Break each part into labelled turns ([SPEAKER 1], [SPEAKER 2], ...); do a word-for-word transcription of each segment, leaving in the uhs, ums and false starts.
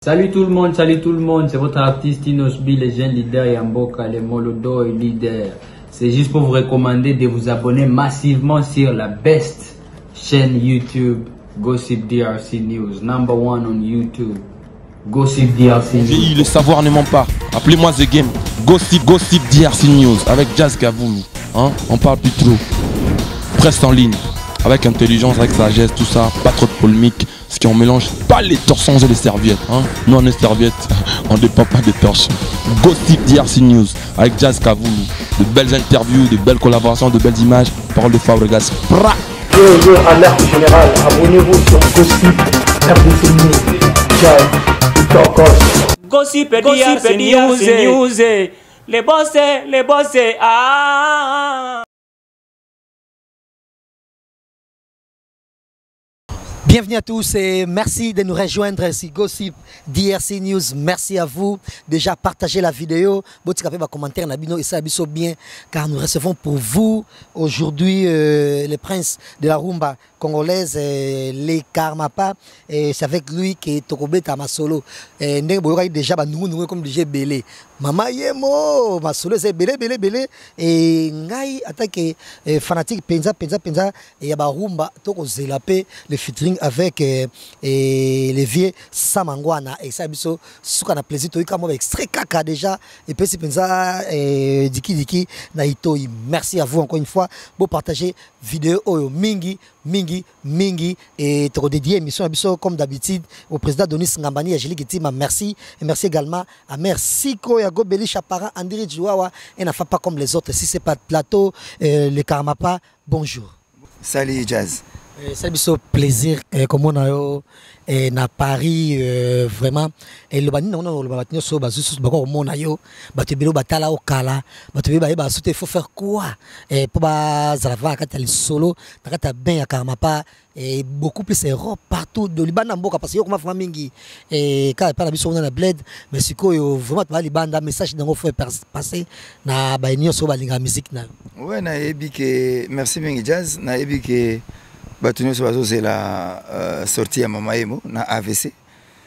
[SPEAKER 1] Salut tout le monde, salut tout le monde, c'est votre artiste Inosbi, les jeunes leaders Yamboka, les Molodo et leaders. C'est juste pour vous recommander de vous abonner massivement sur la best chaîne YouTube, Gossip D R C News, number one on YouTube. Gossip D R C News.
[SPEAKER 2] Le savoir ne ment pas. Appelez-moi The Game. Gossip, Gossip D R C News avec Jazz Gavoulou. Hein? On parle plus trop. Presse en ligne. Avec intelligence, avec sagesse, tout ça. Pas trop de polémique. Ce qui on mélange pas les torsons et les serviettes. Hein? Nous on est serviettes. On ne dépend pas des torches. Gossip D R C News avec Jazz Gavoulou. De belles interviews, de belles collaborations, de belles images. Parole de Fabregas.
[SPEAKER 3] Yo, yo, alerte générale. Abonnez-vous sur Gossip R D C News. Jazz.
[SPEAKER 4] Gossip D R C News, les boss, les boss, ah.
[SPEAKER 5] Bienvenue à tous et merci de nous rejoindre ici Gossip D R C News. Merci à vous. Déjà partagez la vidéo. Botika fait un commentaire et ça abisso bien car nous recevons pour vous aujourd'hui euh, le prince de la rumba congolaise, euh, les Karmapa. Et c'est avec lui que Tokobe Tamasolo. Et déjà nous comme D J Belé. Mama yemo masolo c'est belé belé belé et ngai attaque fanatique penza penza penza et yaba rumba toko zelape le featuring avec euh, et les vieux Samangwana et ça biso suka na plaisir to ikamo extrait kaka déjà et puis si penza et diki diki na itoi. Merci à vous encore une fois pour partager vidéo oyo mingi mingi mingi et toko dédié émission biso comme d'habitude au président Denis Ngambani et Angélique Tima. Merci et merci également à merci ko Gobeli Chapara, Andiri Djouawa, et n'a pas comme les autres. Si c'est pas de plateau, euh, les Karmapa, bonjour.
[SPEAKER 6] Salut Jazz.
[SPEAKER 5] C'est un plaisir, euh, comme on a eu à Paris, euh, vraiment. Et le bani, non, non, le bani, so, bah, juste, bah, comme on a eu, bah, tu veux, bah, t'as là au Kala, bah, tu veux, bah, bah, il faut faire quoi? Et pour, bah, Zalava, quand tu es solo, tu as bien à Karmapa, et beaucoup plus Europe, partout, de Liban, Namboka, parce que yo, comme ma mingi, et quand il parle de sur la bled, mais c'est quoi, vraiment, tu vas Liban, un message dans faut passer, na, bah, il y a sur la musique, na.
[SPEAKER 6] Ouais, na, ebi que, merci, mingi Jazz, na, ebi que, Batunyo Sobazo c'est la euh, sortie à Mama Emo na A V C.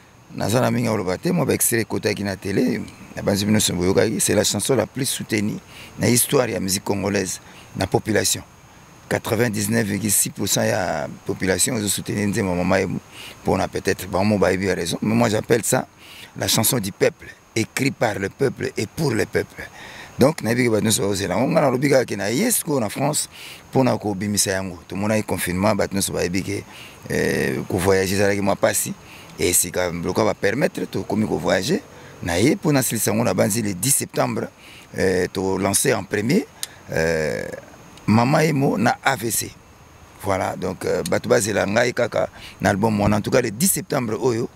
[SPEAKER 6] Na zona minga olobate moi ba extrait kota ki na télé na banzimino somboyoka c'est la chanson la plus soutenue na histoire de la musique congolaise na population. quatre-vingt-dix-neuf virgule six pour cent ya population ont soutenu Nzembo Mama Emo pour na peut-être bon moi ba a raison mais moi j'appelle ça la chanson du peuple écrite par le peuple et pour le peuple. Donc, nous avons dit que yes, en France, pour nous tout le monde a confinement, nous avons voyager avec moi passé. Et c'est quand même va permettre de voyager. Pour nous, le dix septembre, de lancer en premier Mama Emo na A V C. Voilà, donc, Batouba Zelanga et Kaka, l'album, en tout cas, le dix septembre, Oyo,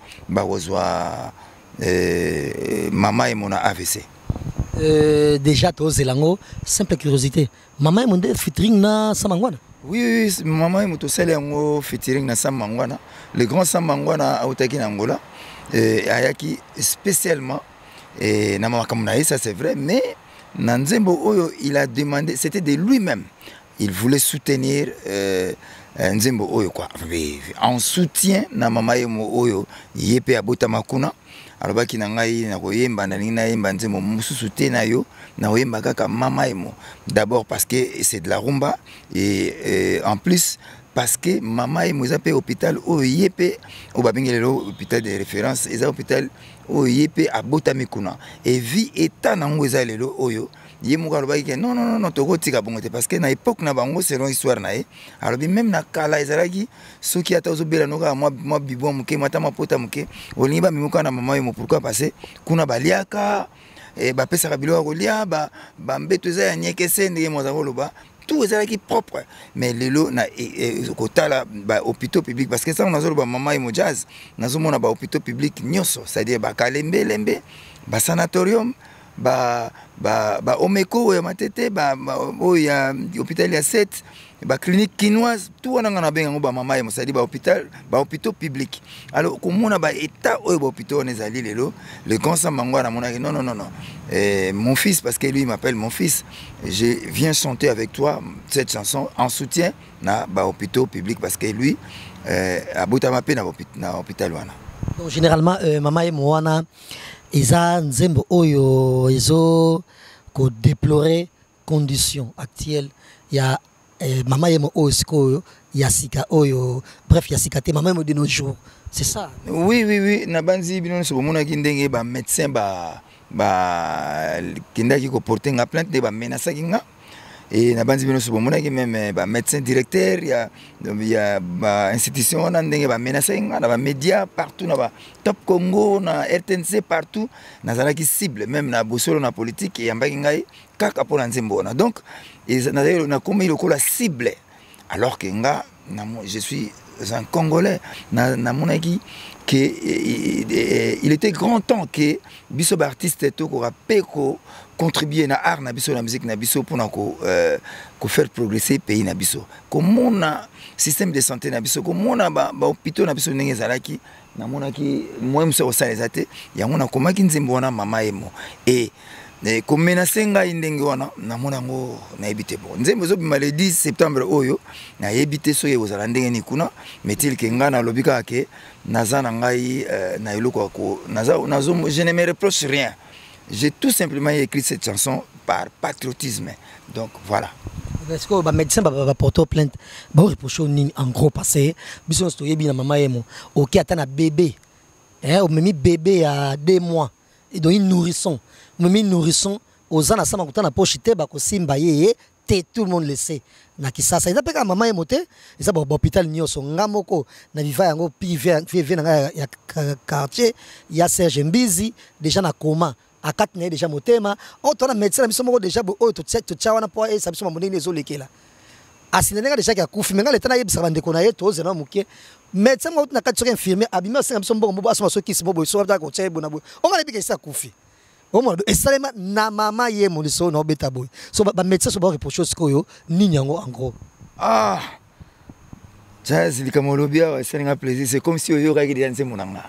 [SPEAKER 6] Mama Emo na A V C.
[SPEAKER 5] Euh, déjà, tu as une simple curiosité. Maman est un featuring na Samangwana?
[SPEAKER 6] Oui, oui, maman est un featuring na Samangwana. Le grand Samangwana a été en Angola. Ayaki spécialement, et ça c'est vrai, mais Nzembo Oyo, il a demandé, c'était de lui-même. Il voulait soutenir euh, Nzembo Oyo, quoi. En soutien, na Mama Emo Oyo, Yepe Abotamakuna. Alors baki na ngai na koyemba na ninga yemba Nzembo mususu te na yo na koyemba kaka Mama Emo. D'abord parce que c'est de la rumba et, et en plus parce que Mama Emo est hôpital au Yepe au babingelo hôpital de référence et hôpital au Yepe à Botamikuna et vie état na ngoza lelo oyo yemuka lobaki non non non to kotika bongo te parce que na époque na bango selon histoire na e alors même na kala ezalaki soki ata ozobela noka moi moi bibo muke mata mapota muke olinga mimuka na Mama Emo pourquoi passer kuna baliaka et ba pesa kabilo kolia ba ba mbeto za ya nyekese ndenge moza koloba tout ezalaki propre mais lelo na kotala ba hôpitaux publics parce que ça on a zo ba Mama Emo Jazz nazo mona ba hôpitaux publics nyoso c'est-à-dire ba kalembe lembe ba sanatorium ba ba ba omeko ya matete ba o ya hôpital ya sept ba clinique quinoise tout on a benga ba Mama Emo c'est-à-dire ba hôpital ba hôpitaux publics alors comme on a ba état o ba hôpitaux on ezali lelo le grand Samangwana mona non non non non et mon fils parce que lui il m'appelle mon fils je viens chanter avec toi cette chanson en soutien na ba hôpitaux publics parce que lui euh, a Boutamape na hôpital wana.
[SPEAKER 5] Donc généralement euh, mama et moana eza nzembo oyo ezo ko déplorer conditions actuelles ya eh, mama et mo oyo sikoyo ya sika oyo bref ya sika te mama de nos jours c'est ça.
[SPEAKER 6] Oui oui oui na banzi bino so mona ki ndenge ba médecin ba ba kindaki ko porter nga plainte de ba menacer kinga. Et na banzi bino so mona ki même ba médecin directeur ya ya ba institution na ndenge ba menacer nga na ba média partout na ba Top Congo na R T N C partout na zala ki cible même na bosolo na politique ya mbaki ngai kaka pour nzembo na donc na na comme il la cible alors que nga je suis un Congolais na na monaki que il était grand temps que biso ba artiste to ko rapeko contribuer na art na biso na musique na biso pour na ko euh, ko faire progresser pays na biso comment na système de santé na biso comment na ba, ba hôpitaux na biso ndenge zalaki na monaki moi mso ko sala zate yango na komaki nzembo na mama emo et ne komenacer ngai ndenge wana na monango na ebite bon nzembo zo bima le dix septembre oyo na ebite so yozala ndenge ni kuna metil ke nga na lobika ke nazana ngai na eloko ko naza nazo je ne me reproche rien. J'ai tout simplement écrit cette chanson par patriotisme. Donc voilà.
[SPEAKER 5] Est-ce que les médecins vont porter plainte? Bon, reprocher en gros passé. Bisous, on se bien maman et moi. Ok, attends un bébé. Hein, on me mis bébé à deux mois. Et donc une nourrisson. On me mis nourrisson. Aux ans à ça, on a poche té, bah simba yé, té tout le monde le sait. Na kisasa. Ils appellent maman et moté. Ils appellent l'hôpital nyoso. Ngamoko. Na viva yango pivé pivé na ya quartier. Il y a Serge Mbizi déjà na coma. À quatre ans déjà motema on tona médecin biso moko déjà bo oyo to to tchawana po et ça biso mamonene ezolekela asinenga déjà ka kufi menga letana yebisa bande kona yeto zena muke médecin mo na katso infirmier abima senga biso mbongo bo asoma so kisi bo bo so ba ko tchaye bona bo on va lebika ça kufi o mo esalema na mama ye mo liso no beta boy so ba médecin so ba reproche sikoyo nini yango en gros
[SPEAKER 6] ah jazz likamolobia senga plaisir c'est comme si oyo ka ki danse monanga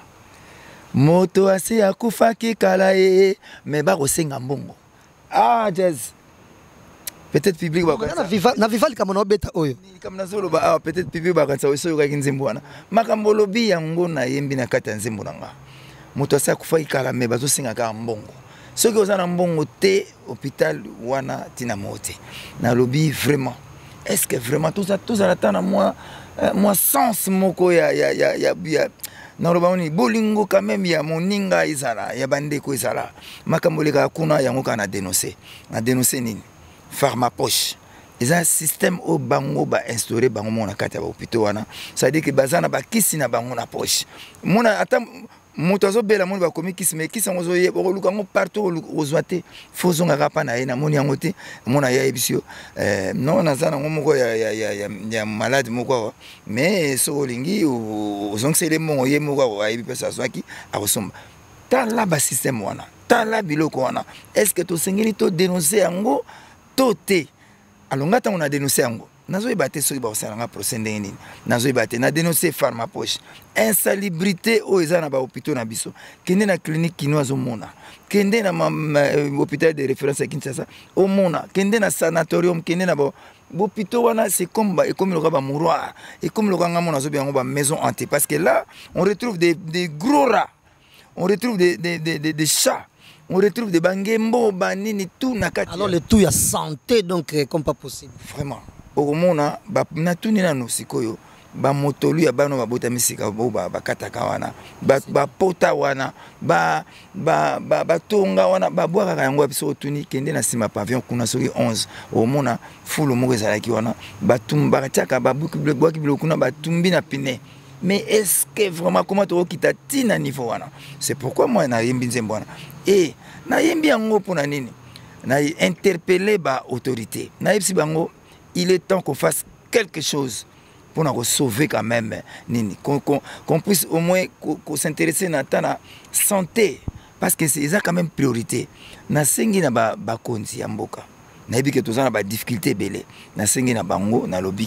[SPEAKER 6] moto ase akufaki kala e mais ba kosenga mbongo ah jazz peut-être public ba
[SPEAKER 5] na viva na viva kama no beta oyo
[SPEAKER 6] kama nazolo ba ah peut-être public ba kansa oso yoka kinzembo wana makambo lobi yango na yembi na kata nzembo nanga moto ase akufaki kala mais bazo senga ka mbongo soki ozana mbongo te hôpital wana tina mote na lobi vraiment est-ce que vraiment tout ça tout ça attend moi moi sens moko ya ya ya ya na robani bolingo quand même ya moninga izala ya bandeko izala makambo leka kuna yango kana dénoncer na dénoncer nini pharma poche ils un système au bango ba instauré bango mona kati ya hôpital wana ça veut dire que bazana ba kisi na bango na poche mona ata moto azobela moni ba komi kisi mais kisi ngozo ye boluka ngo partout ozwate fozonga kapa na ye na moni yango te mona ya ebisio euh non nazana ngo moko ya ya ya ya malade moko mais so olingi ozongisele mongo ye moko wa ebi pesa zwaki akosomba tala ba système wana tala biloko wana est-ce que to sengeli to dénoncer yango to te alongata on a dénoncé yango nazo ebate soki ba osalanga procès ndenge nini nazo ebate na dénoncer pharma poche insalubrité o ezana ba hôpital na biso kende na clinique kinoise mona kende na hôpital de référence à Kinshasa au mona kende na sanatorium kende na ba hôpital wana c'est comme ba et comme le ba mouroir et comme le ngamo nazo biango ba maison hantée parce que là on retrouve des des gros rats on retrouve des des des des, des chats on retrouve des bangembo banini tout na kati
[SPEAKER 5] alors le tout ya santé donc comme pas possible
[SPEAKER 6] vraiment au mona ba na tuni na no sikoyo ba motolu ya bano babota misika bo ba bakataka wana ba ba pota wana ba ba ba tonga wana ba bwaka yango biso tuni kende na sima pavillon kuna soki onze au mona fulu moko ezalaki wana ba tumba tiaka ba buki bwaki bilokuna ba tumbi na pine mais est-ce que vraiment comment to kita tina niveau wana c'est pourquoi moi na yembi nzembo wana et na yembi yango pona nini na interpeller ba autorité na yebsi bango il est temps qu'on fasse quelque chose pour nous sauver quand même, qu'on qu'on, qu'on puisse au moins qu'on s'intéresser à la santé, parce que c'est ça quand même priorité. Na sengi na ba bakonzi ya mboka. Na yebi ke tozana ba difficulté belé. Na sengi na bango na lobby.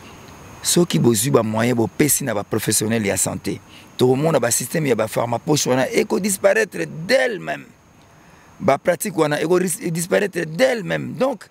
[SPEAKER 6] Soki bozu ba moyen bo pesi na ba professionnel ya santé. Tout le monde a ba système ya ba pharma poche wana et ko disparaître d'elle-même. Ba pratique wana et ko disparaître d'elle-même. Donc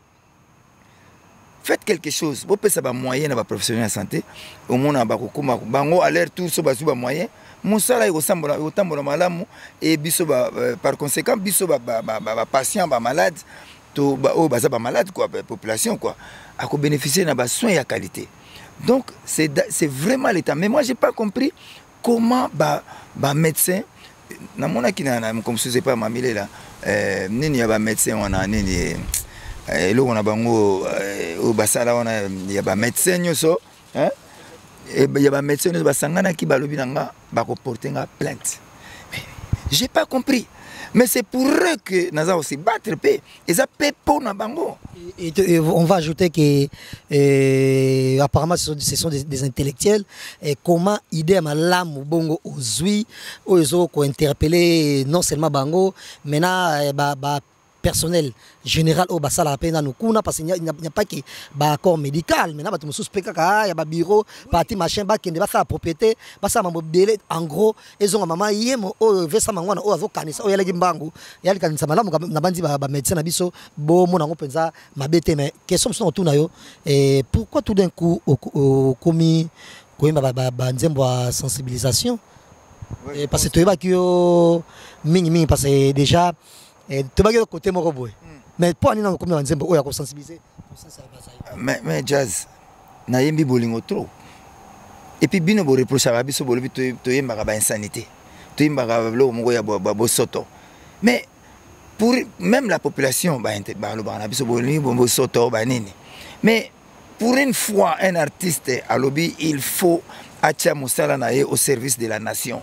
[SPEAKER 6] faites quelque chose. Vous pouvez savoir moyen dans professionnel de santé. Au monde a bango à l'air tout so basu ba moyen. mosala ekosambola ekotambola malamu et biso ba par conséquent biso ba ba ba patient ba malade to ba o baza ba malade quoi population quoi à ko bénéficier na ba soins ya qualité. Donc c'est c'est vraiment l'état. Mais moi j'ai pas compris comment ba ba médecin na mona kina na comme je sais pas mamile là euh nini ya ba médecin wana nini eh lo on a bango au basala on a ya ba médecin nyoso hein et il y a des médecins qui ont porté une plainte. Je n'ai pas compris. Mais c'est pour eux que nous avons aussi battre. Ils ont fait pour nous.
[SPEAKER 5] Et on va ajouter que euh, apparemment ce sont, ce sont des, des intellectuels. Et comment idée à l'âme bongo aux zui, aux autres qui ont interpellé non seulement bango, mais na ba ba personnel général au basala pena nous kuna parce qu'il n'y a pas que ba accord médical maintenant ba tu me suspect kaka ya ba bureau parti machin ba kende ba faire propriété ba ça mambo belé en gros ils ont maman yemo o vesa mangwana o azo kanisa o yala gimbangu yali kanisa malamu na bandi ba médecin na biso bo mona ngo penza mabete mais question sont tout na yo et pourquoi tout d'un coup au commis koyemba ba ba nzembo à sensibilisation et parce que tu vas que mingi mingi parce que déjà et tu vas côté mon robot mais pour aller dans le commun nzembo oya ko sensibiliser
[SPEAKER 6] mais mais jazz na yembi bolingo trop et puis bino bo reproche ba biso bolobi to to yemba ba insanité to yemba lo mo ya bo bo soto mais pour même la population ba ba lo ba biso bolini bo soto ba nini mais pour une fois un artiste à lobby il faut acha musala na ye au service de la nation.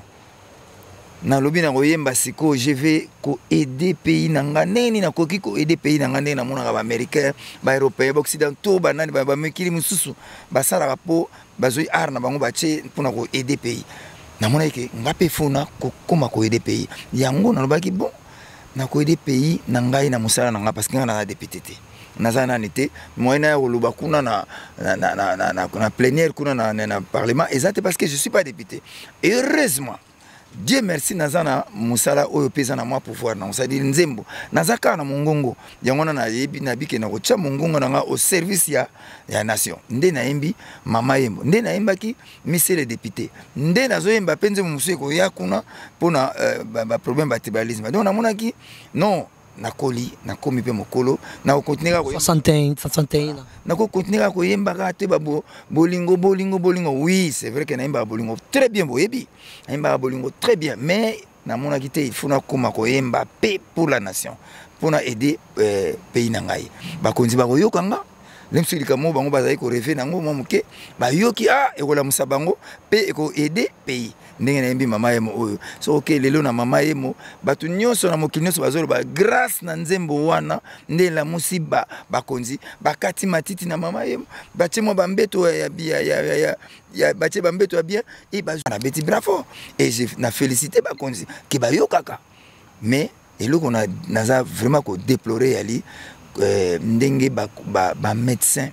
[SPEAKER 6] Na lobi na koyemba siko je vais ko aider pays nanga neni na koki ko aider pays nanga neni na mona ba américain ba européen ba occidentaux ba nani ba ba mekili mususu ba sala rapo ba zoi ar na bango ba che pona ko aider pays na mona ke ngape fona ko koma ko aider pays yango na lobaki bon na ko aider pays na ngai na musala nanga parce que na député te naza nani te moyena ya koloba kuna na na na na na na plénière kuna na na parlement exact parce que je suis pas député et heureusement Dieu merci nazana musala oyo pesa na moi pouvoir na ça dit nzembo nazaka na mongongo yango na yebi na bike na kocha mongongo na au service ya ya nation nde na yembi mama yembo nde na yembaki monsieur le député nde nazo yemba penze musu ko ya kuna pona ba problème ba tribalisme donc na monaki non na koli na komi pe mokolo na continuer ko
[SPEAKER 5] soixante et un soixante et un
[SPEAKER 6] na ko continuer ko yemba ka te babo bolingo bolingo bolingo oui c'est vrai que na yemba bolingo très bien boyebi na yemba bolingo très bien mais na mona kité il faut na koma ko yemba pe pour la nation pour na aider euh, pays na ngai ba konzi ba ko yokanga lemsili kamo bango bazai ko rêver nango momuke ba yoki a e ko la musabango pe e ko aider pays ndenge na yembi mama yemo oyo so ok lelo na mama yemo batu nyonso na mokili nyonso bazolo ba grâce na nzembo wana nde la musiba bakonzi bakati matiti na mama yemo batie mo bambeto ya ya ya ya ya batie bambeto ya bien et ba na beti bravo et je na félicité bakonzi ki ba yokaka mais eloko na naza vraiment ko déplorer yali euh, ndenge ba ba, ba médecin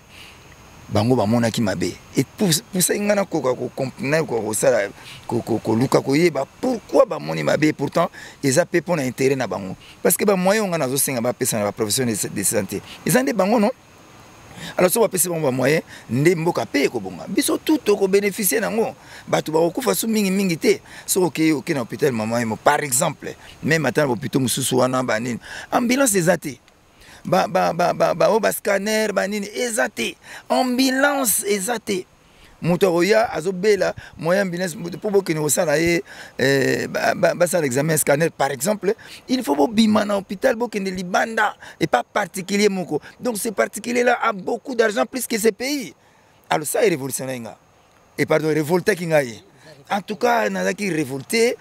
[SPEAKER 6] bango ba mona ki mabe et pour pour ça ngana ko ko comprendre ko sala ko ko luka ko yeba pourquoi ba moni mabe pourtant ils a pe pour intérêt na bango parce que ba moyen ngana zo senga ba pesa na ba professionnel de santé ils ont des bango non alors so ba pesa bango ba moyen nde mboka pe ko bonga biso tout ko bénéficier nango batu ba ko fa su mingi mingi te so ok ok na hôpital maman par exemple même attendre hôpital mususu wana ba nini ambulance des athées ba ba ba ba ba o ba scanner ba nini ezate ambulance ezate moto oya azobela moyen ambulance pour bokini osala ye eh ba ba ça l'examen scanner par exemple il faut bobima na hôpital bokende libanda et pas particulier moko donc ce particulier là a beaucoup d'argent plus que ces pays alors ça est révolutionnaire et pardon révolté kingaye en tout cas nazaki révolté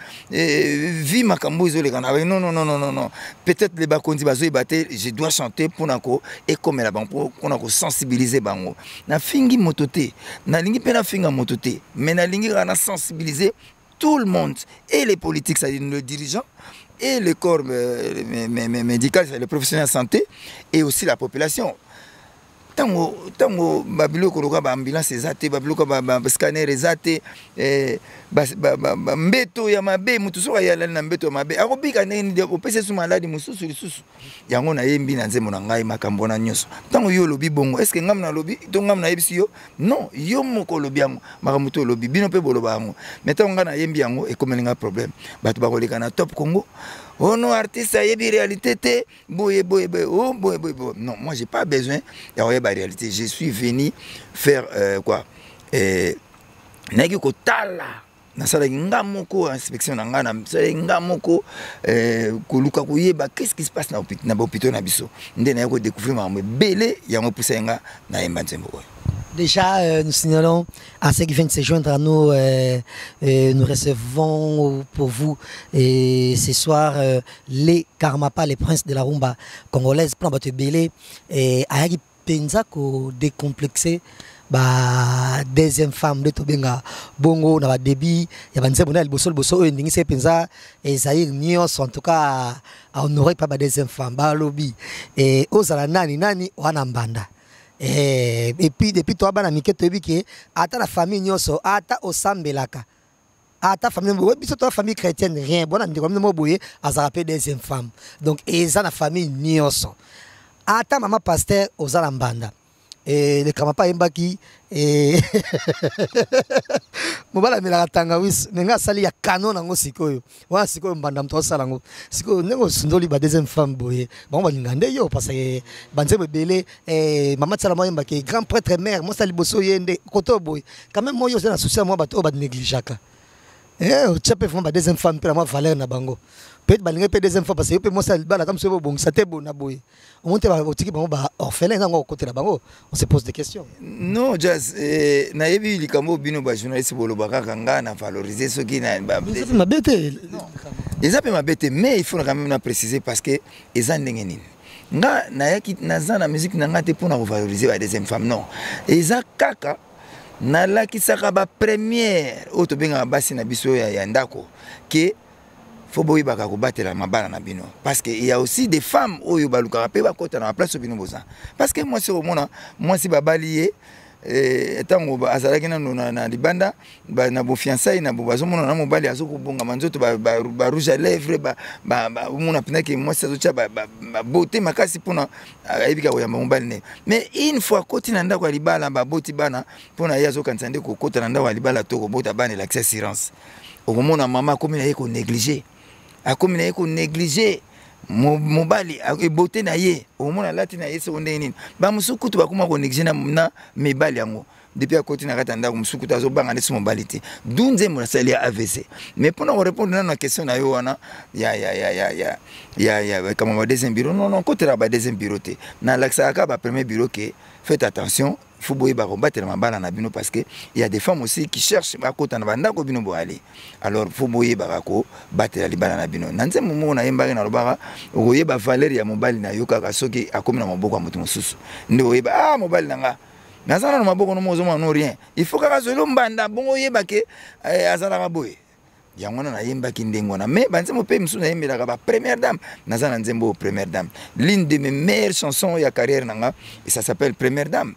[SPEAKER 6] vie makambo izole kana non non non non non peut-être les bakondi bazo ibate je dois chanter pour nako et comme la banko pour nako sensibiliser bango na fingi mototé na lingi pe na finga mototé mais na lingi kana sensibiliser tout le monde et les politiques c'est-à-dire le dirigeant et le corps médical c'est le professionnel de santé et aussi la population tango tango babilo koloka ba ambulance ezate babilo ko ba scanner ezate eh ba mbeto ya mabe mutu soka ya na mbeto ya mabe akobika ndenge ndi opese su maladi mususu lisusu yango na yembi na nzembo na ngai makambo na nyoso tango yo lobi bongo est ce que ngam na lobi to ngam na yebisi yo non yo moko lobi yango makambo to lobi bino pe boloba yango mais tango ngana yembi yango e komelinga problème bato bakoleka na Top Congo. Oh non, artiste, il y a des réalités. Boye, boye, boye, oh, boye, boye, boye. Non, moi, j'ai pas besoin d'avoir des réalités. Je suis venu faire euh, quoi euh, Nagi ko tala. Nasala ngamoko inspection na ngana. Nasala ngamoko euh, koluka kuyeba qu'est-ce qui se passe na hôpital na hôpital na biso. Ndé na ko découvrir ma belé yango poussenga na yemba nzembo.
[SPEAKER 5] Déjà, euh, nous signalons à ceux qui viennent se joindre à nous, euh, euh, nous recevons pour vous et ce soir euh, les Karmapa, les princes de la rumba congolaise, plan bateau belé et Ayagi Penza ko décomplexé. Ba deuxième femme de Tobenga bongo na ba débit ya banze bona liboso liboso oyo ndingi se penza et Zahir Nios en tout cas a honoré pas ba deuxième femme ba lobby et ozala nani nani wana mbanda. Et, et puis depuis toi bana miketo ebiki ata la famille nyoso ata osambelaka ata famille biso to famille chrétienne rien bona ndiko mo boye azarape deuxième femme donc eza na famille nyoso ata mama pasteur ozala mbanda et le Karmapa embaki et mobala mela tangawis nenga sali ya canon nango sikoyo wa sikoyo mbanda mto sala ngo sikoyo nengo sundoli ba deuxième femme boye bon ba ngande yo parce que banze bebele et mama tsala mo embaki grand prêtre mère mo sali boso yende koto boye quand même mo yo na souci mo ba to ba négligeaka eh o tchape fond ba deuxième femme pe moi valeur na bango peut-être ba ngé deuxième fois parce que pe mo sali bala comme so bon ça te bon na boye on monte ba otiki bango ba orphelin nango côté na bango on se pose des questions.
[SPEAKER 6] Non, Jazz, eh, na yebi likambo bino ba journaliste bolo bakaka nga na valoriser ce qui na ba.
[SPEAKER 5] Ça m'a bêté.
[SPEAKER 6] Ils appellent ma bête, mais il faut quand même préciser parce que ils ont n'engeni. Nga na yaki na zana musique na ngate pour na valoriser la deuxième femme non. Ils ont kaka na la ki saka ba première auto benga basi na biso ya yandako que faut boy baka ko batela mabala na bino parce que il y a aussi des femmes oyo baluka pe ba kota na place bino boza parce que moi c'est au mona moi si babalié eh tango azalaki na na libanda ba na bo fiançailles na bo bazo mona na mobali azoko bonga manzoto ba ba rouge à lèvres ba ba mona pena que moi ça zocha ba beauté makasi pona ayibika ko ya mobali ne mais une fois koti na ndako libala ba boti bana pona yazo kansande ko kota na ndako libala to ko bota bana l'accès assurance au mona mama comme il ko négliger a comme il ko négliger mobali e beauté na ye au mona lati na yeso ndeni ba musukutu bakuma ko négliger na na mebali yango depuis à côté na katanda ko musukutu azo banga ndeso mobali te dunze mo sali A V C mais pour nous répondre na question na yo wana ya ya ya ya ya ya ya comme ba deuxième bureau non non côté la ba deuxième bureau te na l'axa ka ba premier bureau que faites attention faut boyer ba combattre ma bala na bino parce que il y a des femmes aussi qui cherchent à côté na banda ko bino bo aller alors faut boyer ba ko battre la bala na bino nanze mumu na yemba na lobaka oye ba valeur ya mobali na yoka ka soki akomi na maboko ya mutu mususu ndi oye ba ah mobali nanga nazana na maboko no mozo no rien il faut ka zolo mbanda bongo yeba ke azala ka boye yango na yemba ki ndengo na mais banze mo pe msu na yembela ka ba première dame nazana nzembo première dame l'une de mes meilleures chansons ya carrière nanga et ça s'appelle Première Dame.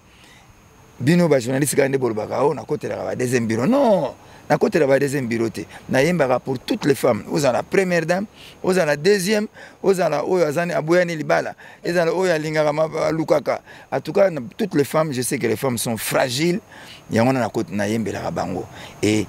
[SPEAKER 6] Bino ba journaliste gande bolbaka o na côté la deuxième bureau non na côté la deuxième bureau te na yembaka pour toutes les femmes aux la première dame aux la deuxième aux la oyo azani aboyani libala et dans oyo alingaka ma lukaka en tout cas toutes les femmes je sais que les femmes sont fragiles yango na côté na yembela bango et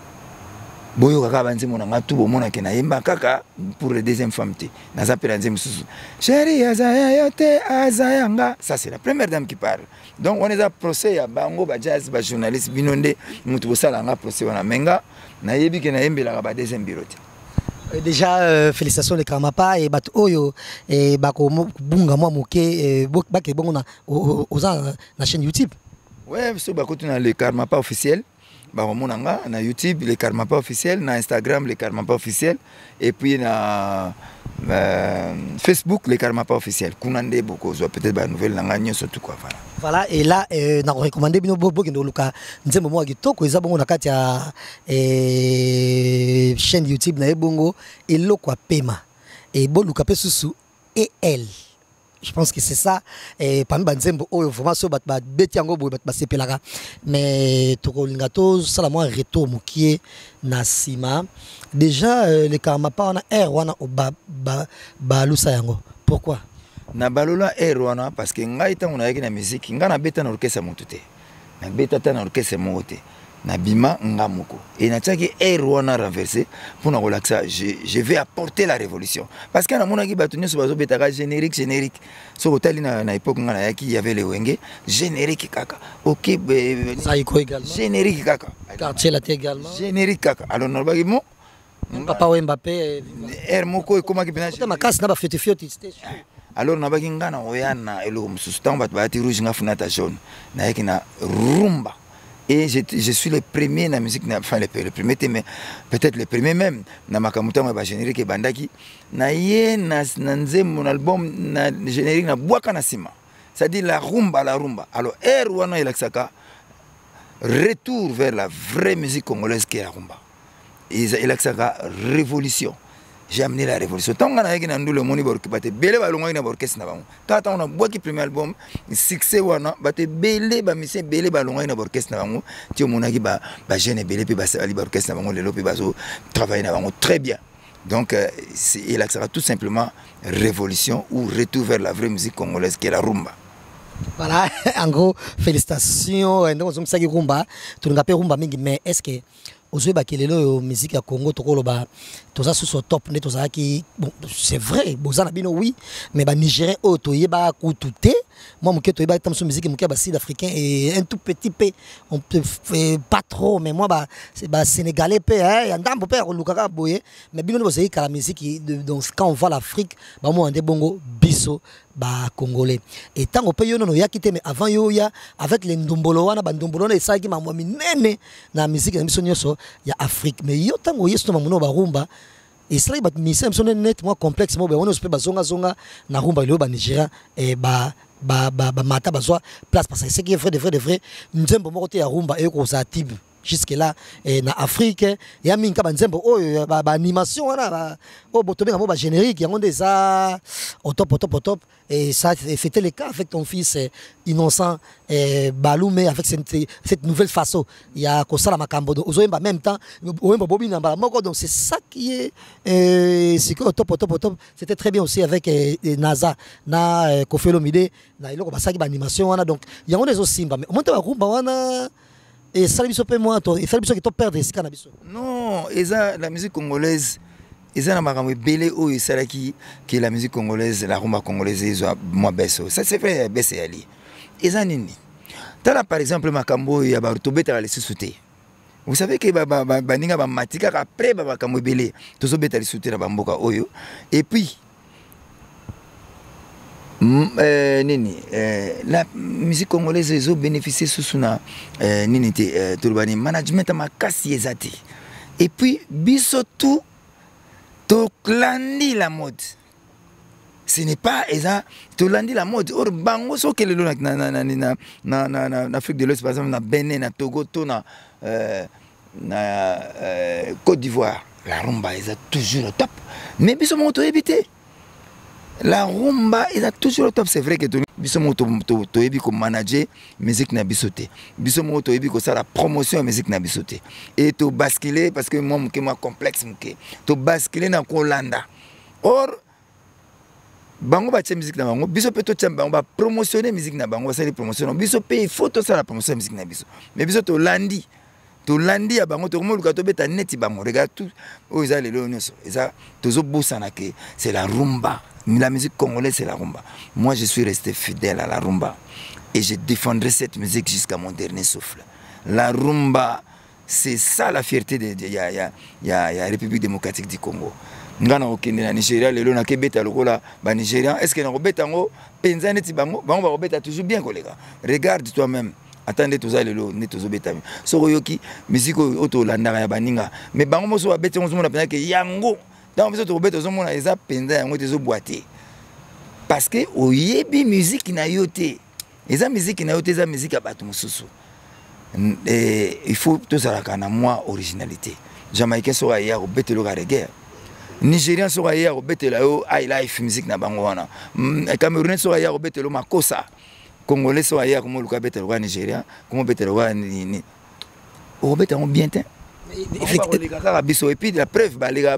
[SPEAKER 6] boyo kaka banze mona ngatu bo mona ke na yemba kaka pour les deuxième femme te na zapela nzem susu chérie azaya yote azayanga ça c'est la première dame qui parle donc on est à procès ya bango ba jazz ba journaliste binonde mutu bosala nga procès wana menga na yebi ke na yembela ba deuxième bureau te.
[SPEAKER 5] Déjà euh, félicitations les Karmapa et bat oyo et bako bunga moi moké bake bongo na aux na chaîne YouTube.
[SPEAKER 6] Ouais, so bako tuna les Karmapa officiel. Bah monanga na YouTube les Karmapa officiel, na Instagram les Karmapa officiel et puis na euh, Facebook les Karmapa officiel. Kunande beaucoup peut-être ba nouvelle nanga nyonso tout quoi voilà.
[SPEAKER 5] Voilà et là euh, na recommander bino bobo kendo luka nzembo mo kitoko eza bongo na kati ya eh, chaîne YouTube na ebongo eloko pema et bo luka pe susu et elle Je pense que c'est ça. Et parmi Banzembo, oh, vraiment, so, bat, bat, betiango, bat, bat, sepelaga. Mais, toko lingato, ça, la moi, retour, moukié, nasima. Déjà, euh, les Karamapa, on a air, on a ba, ba, ba, lusayango. Pourquoi?
[SPEAKER 6] Na balola air, on a, parce que ngaïta, on a eu la musique, ngana beta na orchestre montute. Na beta ta na orchestre monte. Na bima ngamuko. Et na tchaki air, on a renversé, pour na relaxer, je, je vais apporter la révolution. Parce que na mona ki batonyo so bazo betaka générique, générique. So otali na na époque ngana yaki, il y avait le wenge, générique kaka. Ok,
[SPEAKER 5] ça y quoi également?
[SPEAKER 6] Générique kaka.
[SPEAKER 5] Quartier laté également.
[SPEAKER 6] Générique kaka. Alors na bagi mo
[SPEAKER 5] Papa Mbappé.
[SPEAKER 6] Air moko comment ki pena.
[SPEAKER 5] Ma casse na ba fete fioti station.
[SPEAKER 6] Alors na bagi ngana oyana elo msusu ba bati rouge nga funata jaune. Na yaki na rumba. Et je, je suis le premier dans la musique, enfin le, le premier, mais peut-être le premier même, dans ma camuta, ma générique et bandaki, na ye na nanze mon album na générique na boaka na sima. C'est-à-dire la rumba, la rumba. Alors air wana ilaksaka, retour vers la vraie musique congolaise qui est la rumba. Ilaksaka révolution. J'ai amené la révolution. Tant qu'on a eu un double moni borki, bate belé balonga ina borkes na bango. Tant on a boaki premier album, succès wana, bate belé ba mission belé balonga ina borkes na bango. Ti omonaki ba ba jeune belé pe ba sali borkes na bango lelo pe bazo travailler na bango très bien. Donc il sera tout simplement révolution ou retour vers la vraie musique congolaise qui est la rumba.
[SPEAKER 5] Voilà, en gros, félicitations. Donc on sait que rumba, tu n'as pas rumba mais est-ce que Ozoé Bakelelo, musique à Congo, Tokoloba, tout ça sous top, tout ça qui, bon, c'est vrai, Bozana Bino, oui, mais bah Nigérien, oh, Toyeba, Koutouté, moi, mon Toyeba, est sur musique, mon Keba sud-africain, et un tout petit peu, on peut pas trop, mais moi, bah, c'est bah sénégalais, hein, et un dame, père, Lukaka, Boye, mais Bino, vous savez, la musique, donc quand on voit l'Afrique, bah, moi, on est bongo, biso, bah, congolais. Et tant qu'on peut y aller, quitté, mais avant, yo, ya, avec les Ndombolo, wana, bah, Ndombolo, et ça, qui m'a moi, nene, na musique, na mission, il y a Afrique mais yo tango yesto mamuno ba rumba et cela ba mission mission net moi complexe mo ba on se peut ba zonga zonga na rumba le ba Nigeria et ba ba ba mata ba soit place parce que c'est qui est vrai de vrai de vrai nzembo mo côté ya rumba et ko za tib jusque là et na Afrique ya minka ba nzembo oh ba animation wana ba oh botobe ba générique yango déjà au top au top au top et ça c'était le cas avec ton fils innocent et Baloumé avec cette, cette nouvelle façon il y a Kosala Makambo en même temps donc c'est ça qui est c'est que au top au top au top c'était très bien aussi avec NASA na Kofi Olomide na iloko basaki ba animation wana donc il y a des aussi mais au moins ba rumba wana et ça biso pe moi to il fallait biso que to perdre ce cannabis
[SPEAKER 6] non et ça la musique congolaise et ça na makambo belé o et ça qui qui la musique congolaise la rumba congolaise ils ont moi baisse ça c'est vrai baisse ali et ça nini tala par exemple makambo ya ba tobeta les sous-souté vous savez que ba ba ba ninga ba matika après ba makambo belé to so beta les sous-souté na bamboka oyo et puis Euh, nini euh, la musique congolaise ils ont bénéficié sous na euh, nini te euh, turbani management makasi ezati et puis biso tout to klandi la mode ce n'est pas eza to landi la mode or bango so que le na na na na na na Afrique de l'Ouest par exemple na Bénin na Togo to na euh, na euh, Côte d'Ivoire la rumba eza toujours au top mais biso mo to éviter la rumba est toujours au top. C'est vrai que tu as manager musique na bisoté. Tu as la promotion musique na bisoté. Et tu basculer parce que moi je suis complexe. Tu basculer dans Kolanda. Or, bango ba musique na bango, biso pe to bango ba promotionner musique na bango, ça les promotion. Biso pe il faut to ça la promotion musique na biso. Mais biso to landi. To landi ya bango to mo luka to beta neti bango. Regarde tout. Oh ils les leonos. Ils tozo bosana ke c'est la rumba. La musique congolaise, c'est la rumba. Moi, je suis resté fidèle à la rumba. Et je défendrai cette musique jusqu'à mon dernier souffle. La rumba, c'est ça la fierté de la République démocratique du Congo. Ngana okende na Nigeria, lelo na kebeta lokola ba Nigérian, est-ce que na robeta ngo penza neti bango, bango ba robeta toujours bien kolega. Regarde toi-même. Attendez tout ça lelo ne tozo beta. So yoki musique auto landaka ya baninga. Mais bango moso ba beta moso mona penza ke yango donc vous êtes aux hommes les appendés en des boîtiers parce que au yebi musique na yoté les musique na yoté les musique à batu mususu et il faut tout ça la kana moi originalité jamaïcain sera hier au bête le reggae Nigérien sera hier au Betelo, high life musique na bangoana. Camerounais sera hier au Betelo makosa. Congolais sera hier comme le Betelo Nigérien, comme Betelo ni au Betelo bien teint. Et puis la preuve,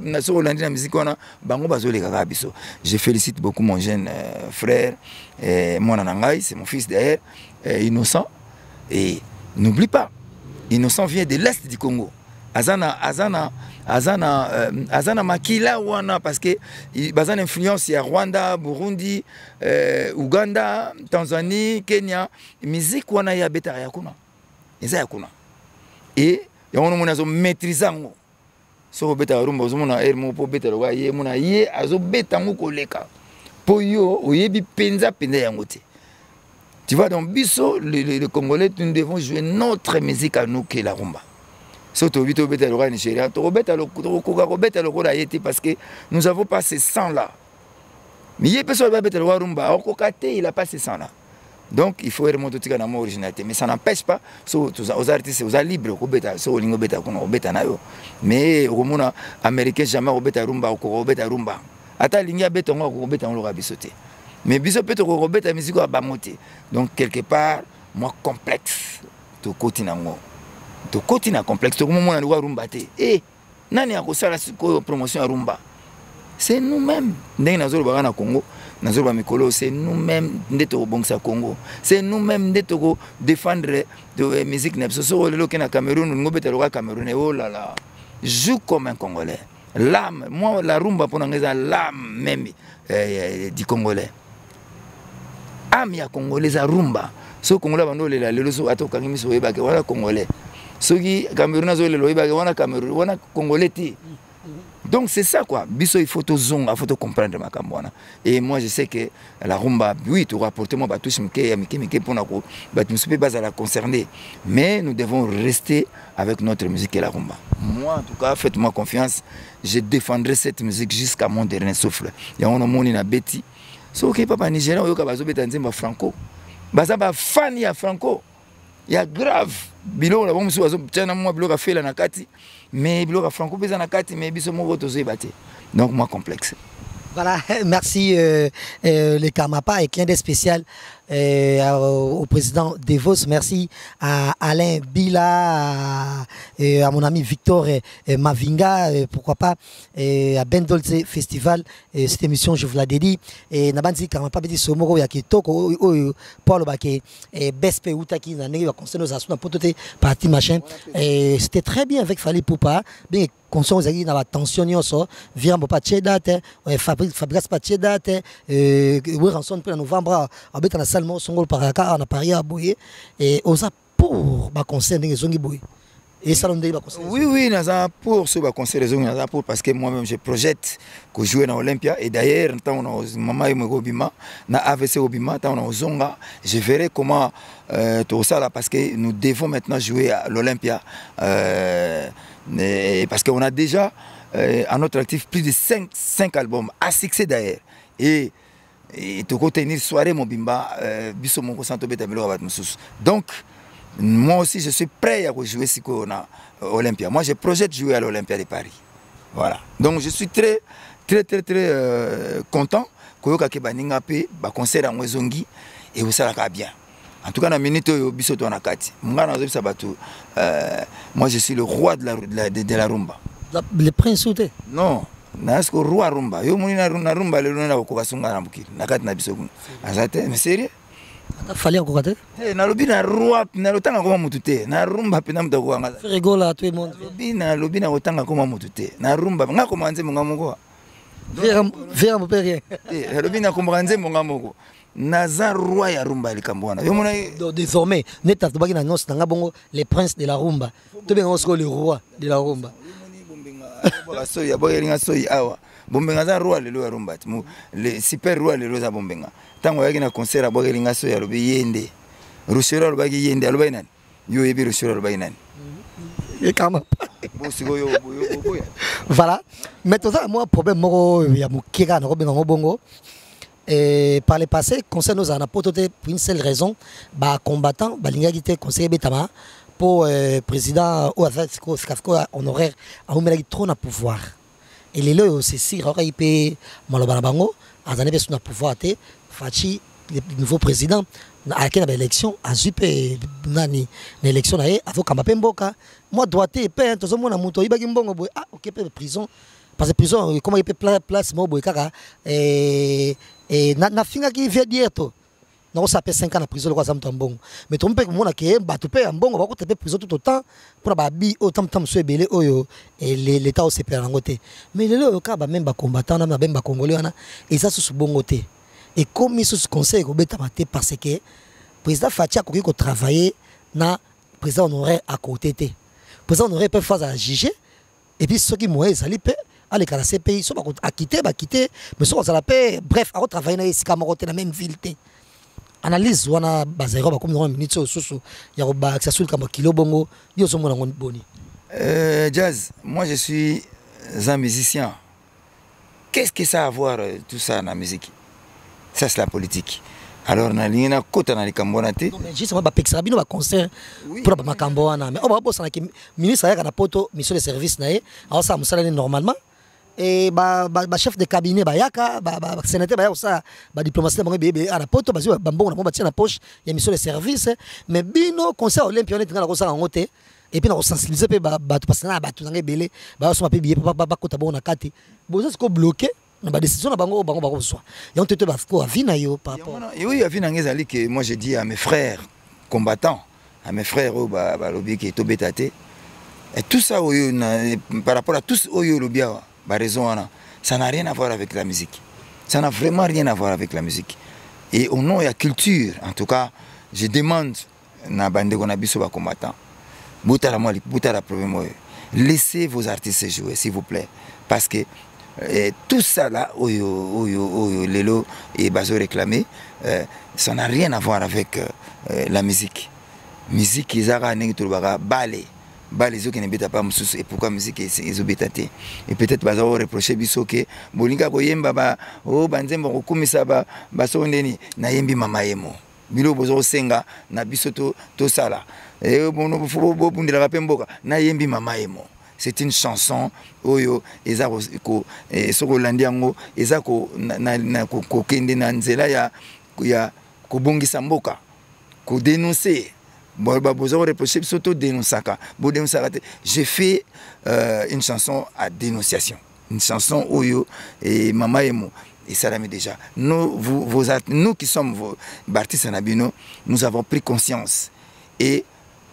[SPEAKER 6] je félicite beaucoup mon jeune euh, frère, euh, mon anangaï, c'est mon fils d'ailleurs, euh, Innocent. Et n'oublie pas, Innocent vient de l'Est du Congo. Azana, Azana, Azana, euh, Azana Makila Wana, parce que il a une influence, il y a Rwanda, Burundi, euh, Ouganda, Tanzanie, Kenya. Musique Wana ya beta yakuna. Eza yakuna. Et il y a un qui maîtrise. Si vous avez un rumba, vous avez un rumba, vous avez un rumba, vous avez un rumba, vous avez un rumba. Tu vois, dans Bisso, les Congolais, nous devons jouer notre musique à nous qui est la rumba. Si vous avez un rumba Nigeria, vous avez un rumba parce que nous n'avons pas ce sang-là. Mais il y a des personnes qui ont un rumba, il n'a pas ce sang-là. Donc il faut remonter à la originalité. Mais ça n'empêche pas aux artistes, aux libres, mais au monde américain, jamais au beta rumba, au beta rumba. Ata linga beta on beta on l'aura bisoté. Mais biso peut au beta musique à bamoté. Donc quelque part, moi complexe. To côté nango. To côté na complexe. To comment on a rumba té. Eh, nani a kosa la promotion à rumba. C'est nous-mêmes. Ndenge nazolo bagana Congo. C'est nous-mêmes de Congo. C'est nous-mêmes de défendre la musique. Le Cameroun, nous Cameroun. Oh là là. Joue comme un Congolais. L'âme. Moi, la rumba pour l'âme même du Congolais. Âme ya Congolais, la rumba. Ce Congolais, le leso ato kangimi so yeba ke wana Congolais. Ce qui Cameroun zo le loyeba ke wana Cameroun, wana Congolais ti. Donc c'est ça quoi. Biso il faut tout zong, il faut tout comprendre ma cambona. Et moi je sais que la rumba, oui, tu rapportes moi batouche mike mike mike pour nako, bah tu ne peux pas la concerner. Mais nous devons rester avec notre musique et la rumba. Moi en tout cas, faites-moi confiance, je défendrai cette musique jusqu'à mon dernier souffle. Il y a un monde na beti. So OK papa Nigérian yo ka bazo beta nzemba Franco. Baza ba fan ya Franco. Il y a grave. Bilo la bombe so bazo tena moi bilo ka fela na kati. Mais bilo ka Franco pesa na kati mais biso moko tozo baté. Donc moi complexe.
[SPEAKER 5] Voilà, merci euh, euh, les Kamapa et clin d'œil spécial euh, au, au président Devos. Merci à Alain Bila, à, à mon ami Victor et, et Mavinga, et pourquoi pas, et à Ben Dolce Festival. Et cette émission, je vous la dédie. Et Nabanzi Kamapa Bedi Somoro Yakitoko, Paul Baké, et Bespe Outaki, Nané, va conseiller nos assurances pour tout parti machin. Et c'était très bien avec Fali Poupa. Bien, conscience à la tension nyonso vient pas de date fabrice fabrice pas de date euh oui rançon pour novembre habite na salle songol paraka na Paris à boyer et osa pour ba concert des zongi boy et salon de ba concert
[SPEAKER 6] oui oui na pour ce ba concert des zongi na pour parce que moi même je projette que jouer dans Olympia et d'ailleurs tant on maman et moi bima na A V C Obima tant on zonga je verrai comment euh, tout ça là parce que nous devons maintenant jouer à l'Olympia euh, Et parce qu'on a déjà euh, à notre actif plus de cinq albums à succès d'ailleurs. Et tu peux tenir soirée mon bimba, biso mon concentré betamelo abat musus. Donc moi aussi je suis prêt à jouer si on a Olympia. Moi je projette jouer à l'Olympia de Paris. Voilà. Donc je suis très très très très euh, content que yoka ke baninga pe ba concert en Wezongi et vous ça bien. En tout cas, dans la minute où je suis moi je suis le roi de la, de la, de, de la rumba.
[SPEAKER 5] La, le prince ou
[SPEAKER 6] non, je suis le roi rumba. Je suis le rumba, je suis le roi rumba. Mais sérieux?
[SPEAKER 5] Il fallait encore dire?
[SPEAKER 6] Je suis le roi, je suis le roi mutute. Na rumba pena mtu kwa ngaza.
[SPEAKER 5] Rigole à tout le monde.
[SPEAKER 6] Lobina, lobina otanga koma mutute. Na rumba, nga komanze munga moko.
[SPEAKER 5] Vers mon père.
[SPEAKER 6] Eh, lobina komanze munga moko. Naza roi ya rumba likambwana.
[SPEAKER 5] Désormais, neta tobaki na noce nanga bongo les princes de la rumba. To benga osko le roi de la rumba.
[SPEAKER 6] Bola soya boyelinga soya awa. Bombenga za roi le rumba. Le super roi le za bombenga. Tango yaki na concert boyelinga soya lobi yende. Rochero lobaki yende alobai nani? Yo yebi rochero lobaki nani?
[SPEAKER 5] Et comment?
[SPEAKER 6] Bosigo yo yo boya.
[SPEAKER 5] Voilà. Mais tout ça moi problème moko ya mukira na kobenga ngobongo. Et par le passé, conseil nous en a pototé pour une seule raison, bah combattant, bah l'ingénieur conseiller Betama pour euh, président ou avec honoraire à où il trop de pouvoir. et les lois c'est si rare il peut malobana bango azane pe suna pouvoir te fachi le nouveau président à quelle élection a zupe nani l'élection na e avo kamba pe mboka moi droité pe tozo mona muto ibaki mbongo boy ah OK pe prison parce que prison comment il peut place mo boy kaka et et na na finga ki vient dire to non ça fait cinq ans en prison le quoi ça me tombe mais tu peux mona ke batu pe mbongo ba ko te prison tout autant pour ba bi autant tam so ebele oyo et l'état au C P ngote mais le le ka ba même ba combattant na ba ba congolais wana et ça sous bongo te et comme ils se conseillent ko beta maté parce que président Fatia ko ko travailler na président honoraire à côté te président honoraire peut faire à juger et puis ceux qui moyen ça li peut aller à la C P I so ba a quitter ba quitter mais so ça la paix bref à travailler na ici comme côté na même ville te analyse wana bazero ba comme minute so so ya ko ba accessoire comme kilo bongo yo so mona ngoni boni
[SPEAKER 6] euh Jazz, moi je suis un musicien. Qu'est-ce que ça a à voir tout ça dans la musique? Ça c'est la politique. Alors na lingina kota na likambona te.
[SPEAKER 5] Non mais juste ba pexera bino ba concert pour ba makambo wana mais on va bosana ki ministre ya kana poto mission de service na ye alors ça musala normalement et ba ba chef de cabinet ba yaka ba ba sénateur ba ça ba diplomatie ba bébé ana poto ba ba mbongo na ba tia na poche ya mission de service mais bino concert olympien on est dans la concert en ngote et puis na sensibiliser pe ba ba parce que na ba tunanga belé ba so ma pe billet ba ba kota ba na kati bo ça ko bloqué na ba décision na bango bango bango soit et on te te ba ko avina yo par rapport
[SPEAKER 6] et oui avina ngezali que moi je dis à mes frères combattants à mes frères au ba ba lobby qui to betaté et tout ça oyo par rapport à tous oyo lobia ba raison ça n'a rien à voir avec la musique, ça n'a vraiment rien à voir avec la musique et au nom de la culture en tout cas je demande na bande ko na biso ba combattants butara moi butara problème laissez vos artistes jouer s'il vous plaît parce que et tout ça là, oyo, oyo, oyo, lelo et bazo réclamé, euh, ça n'a rien à voir avec euh, la musique. Musique, ils ont n'est tout le balé, balé ceux qui ne bêtent pas moussous et pourquoi musique ils ont bêtaté. Et peut-être bazo reproché biso que bolinga koyemba ba oh banzembo kokumisa ba baso ndeni na yembi mama yemo. Bilo bozo senga na biso to to sala. Et bon no fo bo bundira kapemboka na yembi mama yemo. C'est une chanson oyo eza ko soko landiango eza ko na na ko kende na nzela ya ya ko bongisa mboka ko dénoncer bon ba bozo reprocher surtout dénoncaka bo dénoncaka j'ai fait euh, une chanson à dénonciation une chanson oyo et mama emo et ça l'a mis déjà nous vous vos nous qui sommes vos artistes nabino nous avons pris conscience et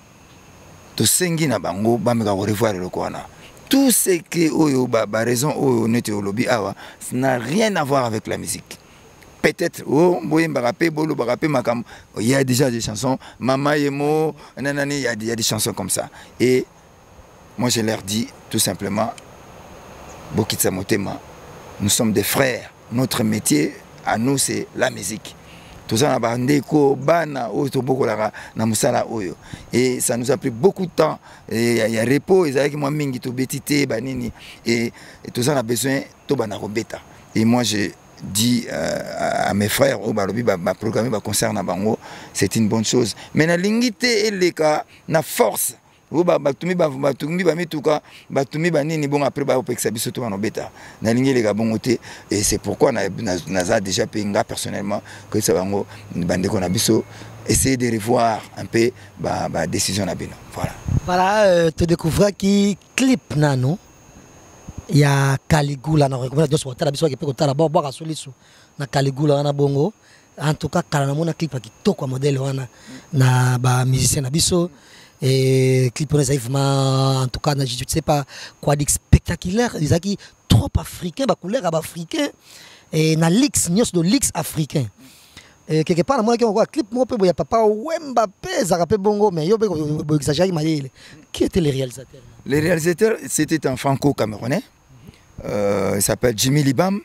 [SPEAKER 6] to sengi na bango bameka ko revoir le kwana tout ce que oyo ba raison oyo nete lobby awa ça n'a rien à voir avec la musique peut-être oh boye mbarape bolo barape makam il y a déjà des chansons mama yemo nanani il y a il y a des chansons comme ça et moi je leur dis tout simplement bokitsa motema nous sommes des frères notre métier à nous c'est la musique. Tout ça bana na musala oyo et ça nous a pris beaucoup de temps et il y a repos et avec moi mingi to betité banini et tout ça on a besoin to bana robeta et moi je dis euh, à mes frères au balobi ba programmer ba concert na bango c'est une bonne chose mais na lingité et les cas na force ou ba batumi ba batumi ba mituka batumi ba nini bon après ba opekisa biso to banobeta na lingi les gabongote et c'est pourquoi na naza déjà penga personnellement que ça bango bande ko na biso essayer de revoir un peu ba ba décision na bino voilà
[SPEAKER 5] voilà euh, te découvrir qui clip nano il y a Caligula na recommande de tala biso ki pe ko tala bo bo ka soliso na Caligula na bongo en tout cas kala na mona clip ki to kwa modèle wana na ba musicien na biso. Et clip en tout cas je ne sais pas quoi dire spectaculaire ils ont trop africain ba couleur africain et na lix news de lix africain et quelque part moi qui on voit clip moi peut y a papa Wemba pe zarape bongo mais yo be exagérer malé qui était les réalisateurs
[SPEAKER 6] les réalisateurs c'était un franco-camerounais euh, il s'appelle Jimmy Libam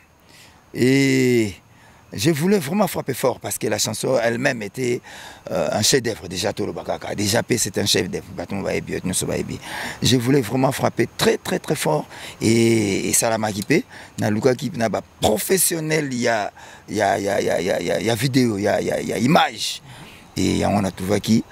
[SPEAKER 6] et je voulais vraiment frapper fort parce que la chanson elle-même était euh, un chef-d'œuvre déjà tout le bakaka déjà c'est un chef-d'œuvre je voulais vraiment frapper très très très fort et, et ça l'a m'équipé na luka qui na ba professionnel il y a il y a il y a il y a il y a il y a vidéo il y a il y a il y a image et on a trouvé qui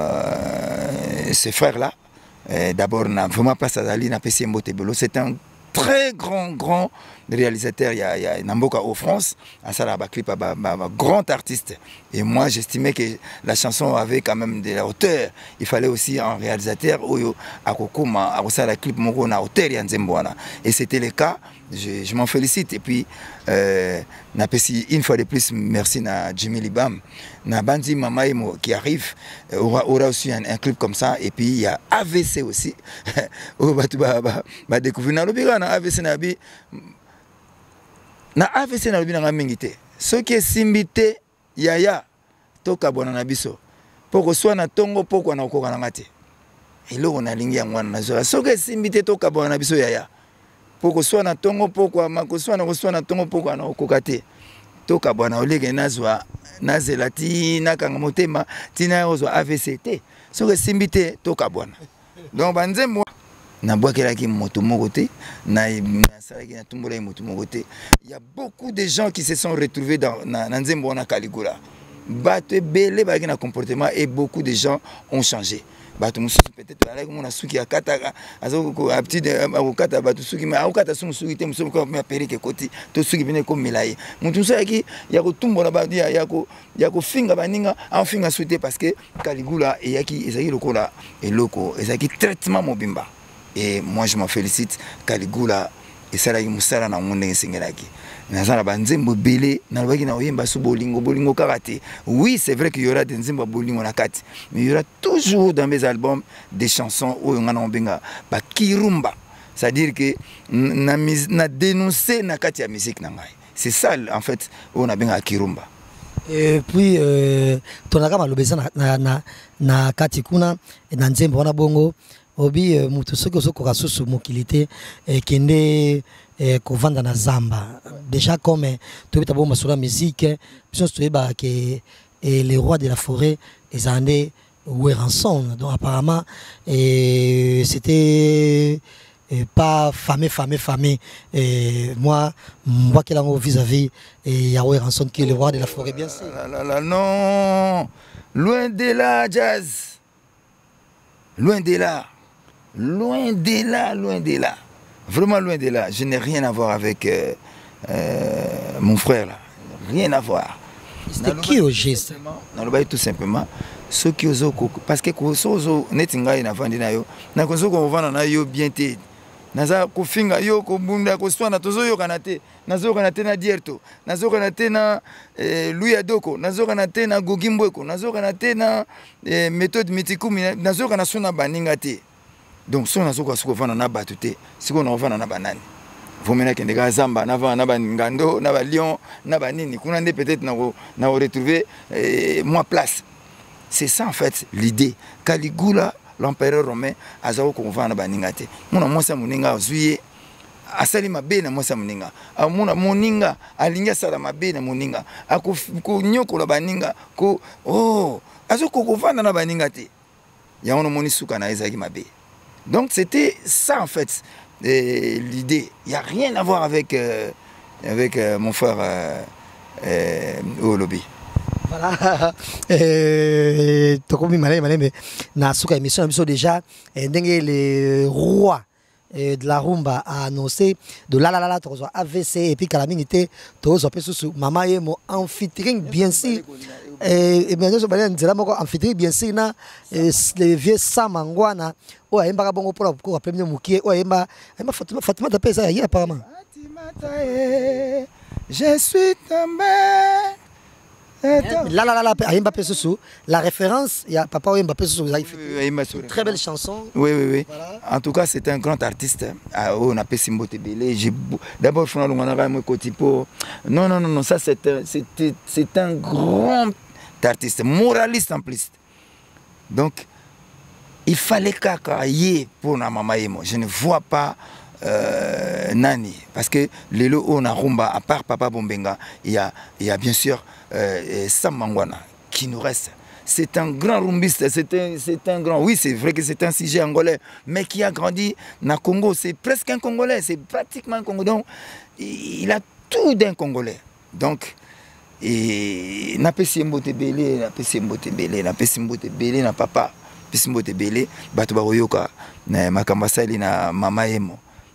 [SPEAKER 6] euh, ces frères là d'abord na vraiment place à Dali na P C Mbote Belo c'est un très grand, grand réalisateur, il y a, il y a Namboka au France, à ça, clip, un grand artiste. Et moi, j'estimais que la chanson avait quand même de la hauteur. Il fallait aussi un réalisateur, à Kokoma, à ça, la clip, mon a hauteur, et c'était le cas. Je, je m'en félicite. Et puis, euh, une fois de plus, merci à Jimmy Libam. Na Bandi Mamaimo qui arrive, aura, aura aussi un, un clip comme ça. Et puis, il y a A V C aussi. On va découvrir dans A V C. Na A V C na lobi na ngingité. Ce qui est simbité yaya toka bona na biso. Poko swa na tongo poko na okoka na ngate. Ilo na lingi ya ngwana na zo. Ce qui est simbité toka bona na biso yaya. Poko swa na tongo poko mako swa na swa na tongo poko na okoka te. Toka bona olege nazwa nazelati nakanga motema tina ozwa A V C te. Ce qui est simbité toka bona. Donc banzembo na boakelaki moto moko te na salaki na tumbola moto moko te. Il y a beaucoup de gens qui se sont retrouvés dans na nzembo na Caligula. Bato belé ba na comportement et beaucoup de gens ont changé. Bato mususu peut-être ala ko na suki akata azo ko petit de akata bato suki ma akata sumu suki te mususu ko ma perike koti to suki bine ko milai. Mutu saki ya ko tumbola ba dia ya ko ya ko finga baninga en finga souté parce que Caligula et yaki ezaki lokola et loko ezaki traitement mobimba. Et moi je m'en félicite. Caligula et ça là il musala na monde ngesengelaki nazala banzembo belé na lobaki na oyemba su bolingo bolingo karaté. Oui, c'est vrai qu'il y aura des nzembo bolingo na kati, mais il y aura toujours dans mes albums des chansons où on a benga ba kirumba, c'est-à-dire que na na dénoncer na kati ya musique na ngai. C'est ça en fait où on a benga kirumba.
[SPEAKER 5] Et puis euh tonaka malobeza na na na kati kuna na nzembo wana bongo obi mutu soki ozokoka susu mokilité kende kovanda na zamba déjà comme tobeta bomba sur la musique puis on ba que les rois de la forêt ils andaient Weranson, donc apparemment c'était pas famé famé famé et moi moi qui l'ai vis-à-vis et ya Weranson qui est le roi de la forêt bien sûr.
[SPEAKER 6] La, la, la, non, loin de là Jazz, loin de là. Loin de là, loin de là. Vraiment loin de là. Je n'ai rien à voir avec euh, euh, mon frère là. Rien à voir.
[SPEAKER 5] C'était qui au geste?
[SPEAKER 6] Tout simplement. Ceux qui osent, parce que ceux qui netinga ina vandi na yo, na kozo ko vana na yo bien te. Naza ko finga yo ko bunda ko swana tozo yo kanate. Nazo kanate na dierto. Nazo kanate na Louis Adoko. Nazo kanate na Gogimbweko. Nazo kanate na méthode Mitikumi. Nazo kana sona baninga te. Donc si on a ce qu'on a battu, si on a fait un banane, vous menez que des zamba, n'a pas ngando, n'a pas lion, n'a pas nini, qu'on a peut-être n'a retrouvé moins place. C'est ça en fait l'idée. Caligula, l'empereur romain, a zao qu'on va na baningate. Mon amour ça moninga zuye, a sali ma bena moi ça moninga. A mon moninga, a linga sala ma bena moninga. A ko ko nyoko la baninga, ko oh, a zao qu'on va na baningate. Ya on moni suka na ezaki ma be. Donc c'était ça en fait l'idée. Il n'y a rien à voir avec, euh, avec euh, mon frère euh, euh, au lobby.
[SPEAKER 5] Voilà. Tokomi malé malé mais na suka émission déjà les rois de la rumba a annoncé de la la la la A V C et puis calamité tous peu sous maman et mon amphitryon bien sûr et bien sûr balé nzela moko amphitryon bien sûr na les vieux samangwana o ayemba bongo pour ko premier mukie o ayemba ayemba Fatima Fatima d'après ça hier apparemment
[SPEAKER 6] je suis tombé.
[SPEAKER 5] Là, là, là, là, Mbappé Soussou, la référence, il y a Papa Mbappé Soussou, vous avez fait une très belle chanson.
[SPEAKER 6] Oui, oui, oui. Voilà. En tout cas, c'est un grand artiste. On a fait Simbo Tebele. D'abord, je suis allé Non, non, non, non, ça, c'est un, c'est un grand artiste, moraliste en plus. Donc, il fallait qu'acailler pour la maman et moi. Je ne vois pas. Euh, Nani, parce que les lots on a rumba, à part Papa Bombenga, il y a, il y a bien sûr euh, Sam Mangwana qui nous reste. C'est un grand rumbiste, c'est un, c'est un grand, oui c'est vrai que c'est un sujet angolais, mais qui a grandi dans le Congo, c'est presque un Congolais, c'est pratiquement un Congolais, donc il a tout d'un Congolais. Donc, et n'a pas si mbote belé, n'a pas si mbote belé, n'a pas si mbote belé, n'a papa, pas si mbote belé, batu baroyoka, na makambasali na mama emo.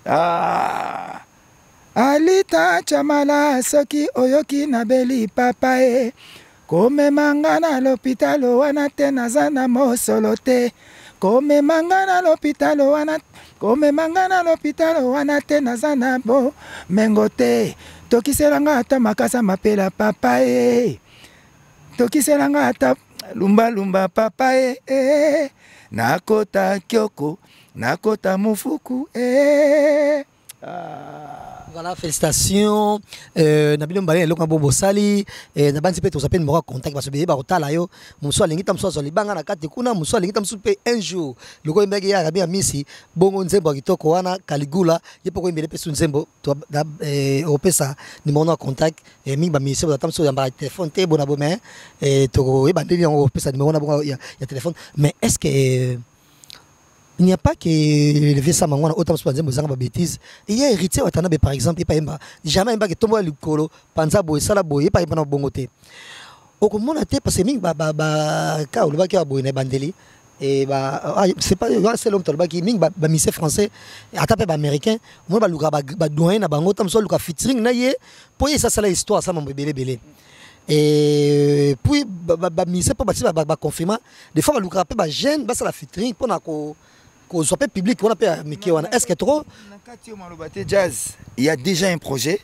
[SPEAKER 6] Ah. Alita chamala soki oyoki na beli papa e. Kome mangana l'hôpital wana te nazana mosolo te. Kome mangana l'hôpital wana Kome mangana l'hôpital wana te nazana bo mengo te. Tokiselanga ata makasa mapela papa e. Tokiselanga ata lumba lumba papa e. e. Nakota kyoko, nakota mufuku e. Ah.
[SPEAKER 5] Voilà, félicitations. Euh, Nabino Mbale, Loka Bobo Sali, na banti pe to s'appelle numéro contact parce que bébé barotala yo, muso alingi tam so so libanga na kati kuna muso alingi tam supe un jour. Loko mbege ya rabia misi, bongo nzembo kitoko wana Caligula, yepo ko mbele pe su nzembo to eh opesa numéro na contact et mingi ba misi ba tam so yamba téléphone te bona bomé et to e bandeli on opesa numéro na bongo ya téléphone. Mais est-ce que il n'y a pas que le vieux Samangwana autant se passer des bêtises. Il y a héritier Watanabe par exemple, il pas imba. Jamais imba que tombe le colo, panza boy, sala boy, il pas imba dans bongoté. Au comment on a été parce que ming ba ba ba ka ou le ba qui a boy ne bandeli et ba c'est pas c'est l'homme tolba qui ming ba ba misé français atapé ba américain, moi ba luka ba ba douane na bango tam so luka featuring na ye pour ça c'est la histoire ça mon bébé belé. Et puis ba ba misé pas ba ba confirmer des fois ba luka pe ba jeune ba ça la featuring pour na ko qu'on soit pas public, on appelle Mickey Wana. Est-ce que trop
[SPEAKER 6] Jazz, il y a déjà un projet.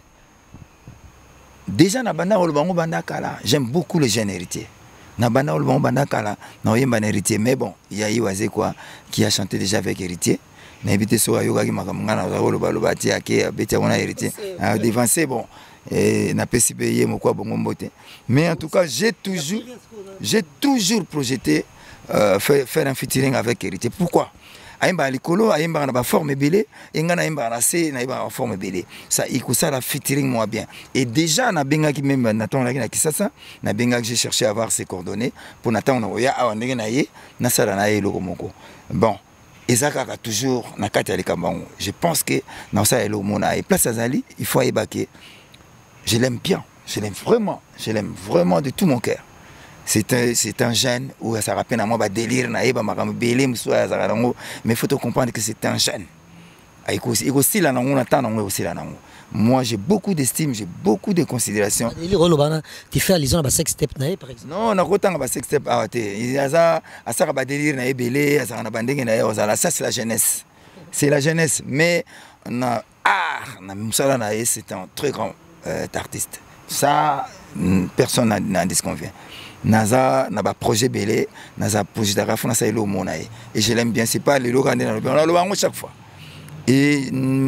[SPEAKER 6] Déjà, Nabana Olbango Bandakala. J'aime beaucoup les jeunes héritiers. Nabana Olbango Bandakala, non, il y a un héritier. Mais bon, il y a Iwazé quoi, qui a chanté déjà avec héritier. N'habitez sur Yoga qui m'a dit que héritier. Dévancé, bon, et n'a pas si payé mon quoi, bon, beauté. Mais en tout cas, j'ai toujours, j'ai toujours projeté euh, faire, faire un featuring avec héritier. Pourquoi? Aimba likolo aimba na ba forme belé enga na aimba na se na ba forme belé ça ikusa la featuring moi bien et déjà na benga ki même na ton na kisasa na benga que j'ai cherché à avoir ses coordonnées pour n'attendre oya a ndenge na ye na sala na ye loko moko bon ezaka a toujours na kati ya likambango je pense que na ça elo mona et place azali il faut aibake je l'aime bien je l'aime vraiment je l'aime vraiment de tout mon cœur. C'est un, c'est un jeune où ça rappelle à moi bah délire na eba makam belé mswa za rango mais faut te comprendre que c'est un jeune. Aiko aussi là on attend on aussi là moi j'ai beaucoup d'estime, j'ai beaucoup de considération.
[SPEAKER 5] Délire olobana tu fais allusion à sex step na par exemple.
[SPEAKER 6] Non, na kotanga ba sex step ah te il a ça à ça ba délire na ebelé ça na bandenge na yo ça c'est la jeunesse. C'est la jeunesse mais na art na msala na c'est un très grand euh, artiste. Ça personne n'en disconvient. Naza n'a pas projet belé, naza projet d'arrafon na saïlo monaï et je l'aime bien c'est pas le logo dans le on a le bango chaque fois et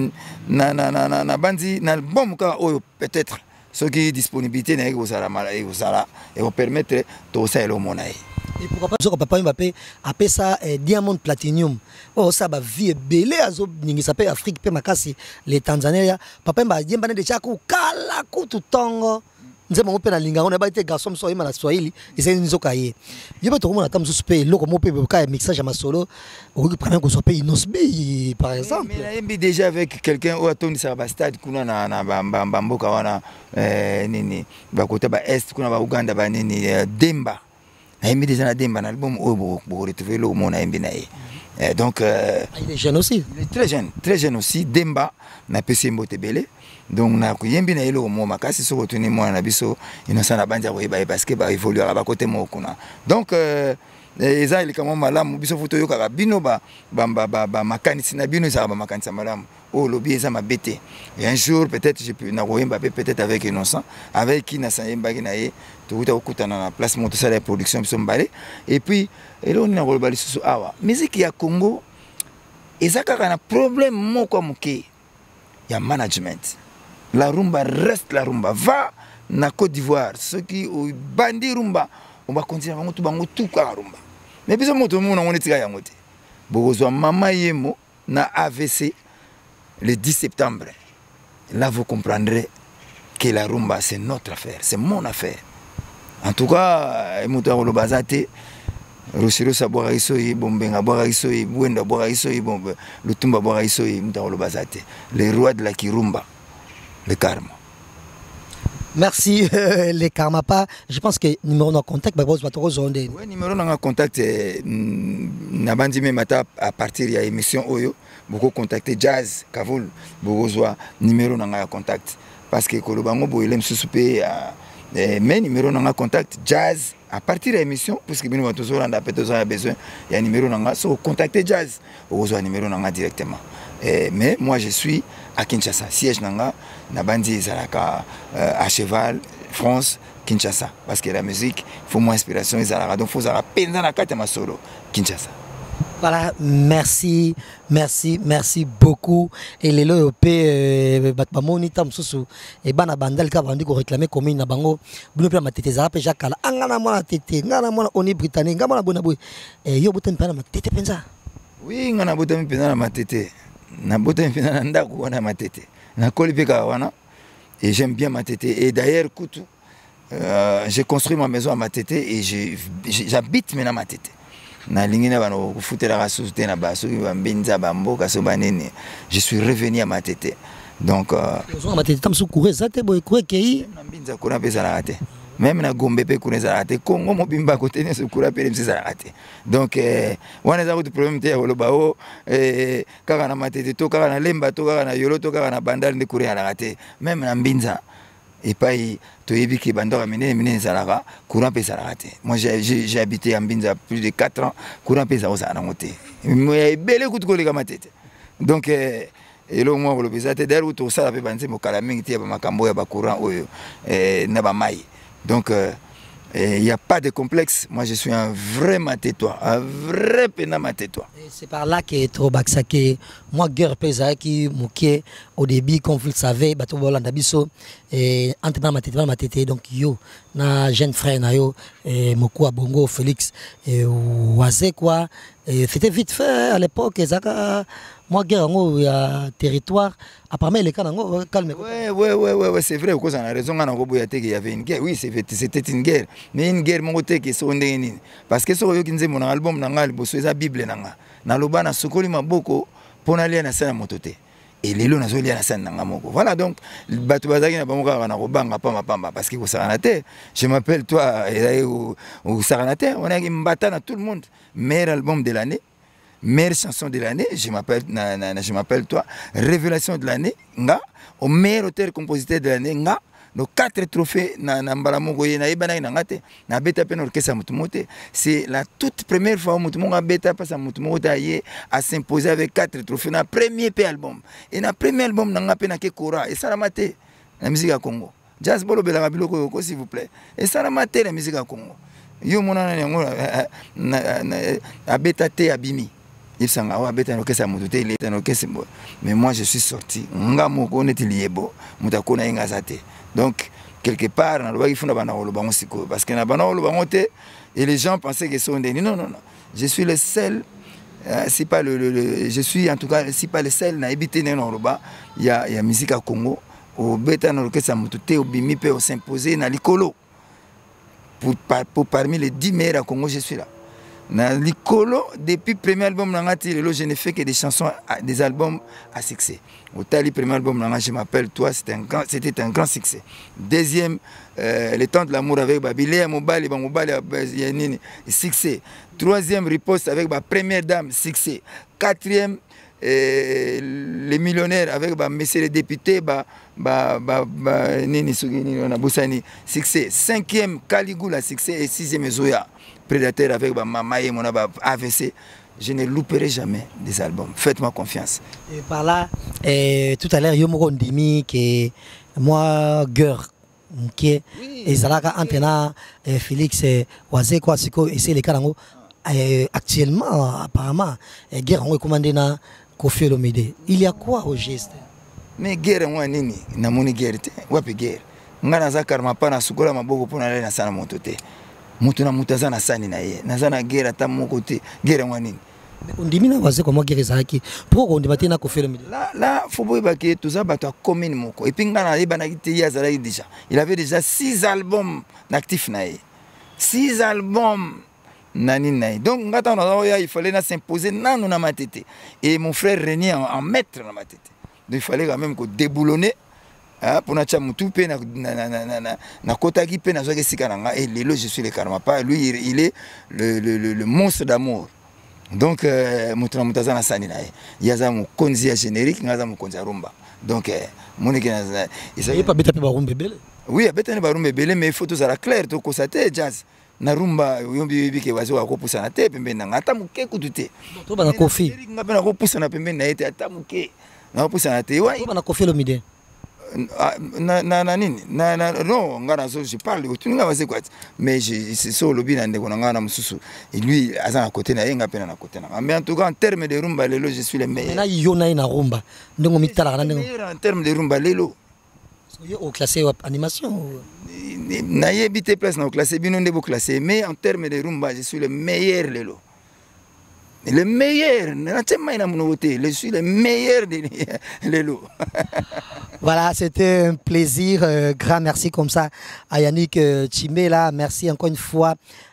[SPEAKER 6] na na na na na bandi na bon cas peut-être ce qui disponibilité na ko sala mala ko sala et on permettre to saïlo monaï
[SPEAKER 5] et pourquoi pas so papa Mbappé appelle ça diamant platinum oh ça ba vie belé azo ningi s'appelle Afrique pe makasi les Tanzania papa Mba yemba ne de chaku kala kutu tongo nzema ngope na linga on ba été garçon so yema na Swahili ese nzoka ye yeba to komona tam suspect loko mo pe ka mixage ma solo ou qui prend ko so pe inosbi par exemple
[SPEAKER 6] mais il déjà avec quelqu'un au atoni ça ba stade kuna na na bamboka wana eh nini ba kota ba est kuna ba Uganda ba nini Demba na yembi déjà na Demba na album o bo bo retrouver le mona yembi na ye donc euh,
[SPEAKER 5] il est jeune aussi
[SPEAKER 6] il est très jeune très jeune aussi Demba na pesi mbote belé. Donc na kuyembi na elo mo makasi so retourner moi na biso innocent na banja ko parce que ba évoluer ba côté mo kuna donc euh eza ile kama malamu biso futo yo kaka bino ba ba ba ba makanisi na bino ça ba makanisa malamu oh lobi eza mabete et un jour peut-être je peux na koyemba peut-être avec innocent avec qui na sayemba ki na ye to uta okutana na place moto ça la production biso mbale et puis elo na ko bali susu awa musique ya Congo eza kaka na problème moko moké ya management. La rumba reste la rumba. Va na Côte d'Ivoire. Ceux qui ont bandi rumba, on va continuer à tout bango tout quoi rumba. Mais puis tout le monde on est tiré à côté. Bozo mama yemo na A V C le dix septembre. Là vous comprendrez que la rumba c'est notre affaire, c'est mon affaire. En tout cas, emoto lo bazate Rochero sabora isoi bombenga bora isoi buenda bora isoi bombe lutumba bora isoi mtalo bazate. Les rois de la kirumba. Le karma.
[SPEAKER 5] Merci euh, les karma pas. Je pense que numéro de contact bah vous trop zonde.
[SPEAKER 6] Oui, numéro de contact na bandi même à partir de l'émission Oyo beaucoup contacter Jazz Kavoul beaucoup soit numéro nanga contact parce que kolobango boyelem susupé mais numéro nanga contact Jazz à partir de l'émission puisque bino toujours on a besoin besoin il y a numéro nanga so contacter Jazz beaucoup soit numéro nanga directement et, mais moi je suis à Kinshasa siège nanga na bandi zalaka euh, à cheval France Kinshasa parce que la musique faut moins inspiration ezalaka donc faut zala penza na kati ma solo Kinshasa.
[SPEAKER 5] Voilà, merci, merci, merci beaucoup. Et les lois européens, batmamoni tam susu et bana bandal ka bandi ko réclamer commune na bango. Bunu pe matete za pe jakala. Angana mona tete, ngana mona oni britannique, ngana bona boy. Et yo botem pe na matete penza.
[SPEAKER 6] Oui, ngana botem pe na matete. Na botem pe na ndako wana matete. Na kolipeka wana. Et j'aime bien matete. Et d'ailleurs Kutu, euh, j'ai construit ma maison à Matete et j'habite maintenant à Matete. Je suis revenu à Matete. Donc, même na Gombe pe kunezarate Congo mobimba côté ne se kura pe msizarate donc eh wana za kuti problème te yoloba o eh kaka na Matete to kaka na Lemba to kaka na Yolo to kaka na Bandal ndi kuri alate même na Mbinza et pas to yebi ki bandora mine mine zalaka courant pe zarate moi j'ai j'ai habité à Mbinza plus de quatre ans courant pe za na ngote mais bele kuti koleka Matete donc eh et là moi le bizate d'ailleurs to sala pe banze mo kala mingi te ba makambo ya ba courant oyo eh na ba mai. Donc, il euh, n'y a pas de complexe. Moi, je suis un vrai matétois, un vrai pénal matétois.
[SPEAKER 5] C'est par là que trop que moi, guerre pesa qui mouké au début, comme vous le savez, bateau Bolanda biso et entre matété, matété. Donc, yo, na jeune frère na yo, et Mokou Bongo, Félix, et Oazé quoi. C'était vite fait à l'époque. Moi, guerre en a territoire. Apparemment, les cas calme.
[SPEAKER 6] Ouais, ouais, ouais, ouais, ouais c'est vrai. Cause on a raison, on a qu'il y avait une guerre. Oui, c'était une guerre. Mais une guerre, mon côté, qui sont des parce que ce que mon album, nanga, c'est la Bible, nanga. Na loba na sukoli maboko, pour aller na sana motote. Et les lots na zoli na sana nanga moko. Voilà donc, batu bazaki na bamoka na robanga pamba pamba parce que vous saranate. Je m'appelle toi et ou saranate. On a une bataille à tout le monde. Meilleur album de l'année. Meilleure chanson de l'année, je m'appelle je m'appelle toi, révélation de l'année, nga, au meilleur auteur compositeur de l'année, nga, nos quatre trophées na na mbalamogoye na ibana na ngate, na beta pe orchestre mutumote, c'est la toute première fois mutumonga beta passe à mutumote à s'imposer avec quatre trophées na premier pe album. Et na premier album na ngape na ke kora et ça la maté la musique à Congo. Jazz bolo bela biloko yoko s'il vous plaît. Et ça la maté la musique à Congo. Yo mona na na beta te abimi. Mais moi je suis sorti. Donc quelque part parce que et les gens pensaient que sont des non non non. Je suis le seul. C'est pas le, le, le je suis en tout cas c'est pas le seul na habité dans le bas. Il y a il y a musique à Congo au beta na orchestre mututé au bimi peut s'imposer na likolo. Pour, pour parmi les dix meilleurs à Congo je suis là. Dans l'icolo, depuis le premier album, je n'ai fait que des chansons, des albums à succès. Au tali premier album, je m'appelle Toi, c'était un, un grand succès. Deuxième, euh, Le temps de l'amour avec Babilé, Mobali, Mobali, succès. Troisième, Riposte avec ma première dame, succès. Quatrième, euh, Les millionnaires avec bah, Messieurs les députés, bah, bah, bah, bah, Nini Sugini, Boussani, succès. Cinquième, Caligula, succès. Et sixième, Zoya. Prédateur avec ma maman et mon A V C, je ne louperai jamais des albums. Faites-moi confiance.
[SPEAKER 5] Et par là, et tout à l'heure, yo moko ndimi que moi guerre qui et Zalaka Antena Félix Oazé quoi siko et c'est les carango actuellement apparemment guerre on commandé na Koffi Olomide. Il y a quoi au geste?
[SPEAKER 6] Mais guerre moi nini na moni guerre te wapi guerre ngana za karma pa na sukola maboko pona na sana motote. Mutuna mutazana sani na ye nazana guerre ta mon côté guerre ngwanini
[SPEAKER 5] ondimina waze kwa guerre zaki pourquoi on débattait na Koffi Olomide
[SPEAKER 6] là là faut boy baké tout ça bato commune moko et puis ngana ye bana kiti ya zala déjà il avait déjà six albums actifs na ye six albums nani na donc ngata na ya il fallait na s'imposer nanu na Matete et mon frère Régnier en, en maître na Matete donc il fallait quand même que déboulonner. Pour na chamutu pe na na na na na kotaki pe na zoke sikananga et lelo je suis le karma pas lui il est le le le, le monstre d'amour Donc moto na moto aza na sani na ye ye aza mokonzi ya générique nga aza mokonzi ya rumba donc moniki na
[SPEAKER 5] ye pa beta pe barumba ebele
[SPEAKER 6] oui abetani barumba ebele mais il faut tozala clair tokosa te jazz na rumba yombi bike wazi wakopusana te pembeni na nga ata moke kutu te
[SPEAKER 5] to bana kofi
[SPEAKER 6] nga mpe nakopusana pembeni na ye te ata moke nakopusana te
[SPEAKER 5] to bana kofi Olomide
[SPEAKER 6] na na na nini na na non nga na so je parle autour nga base quoi mais je c'est ça lobi na ndeko na nga na mususu et lui aza na côté na ye nga pena na côté na mais en tout cas en termes de rumba lelo je suis le meilleur
[SPEAKER 5] na yo na na rumba ndongo mitala na ndongo
[SPEAKER 6] en termes de rumba lelo
[SPEAKER 5] yo au classé animation
[SPEAKER 6] na yebi te place na au classé bino ndebo classé mais en termes de rumba je suis le meilleur lelo le meilleur, je suis le meilleur de Lelo.
[SPEAKER 5] Voilà, c'était un plaisir. Euh, grand merci comme ça à Yannick euh, Chimela. Merci encore une fois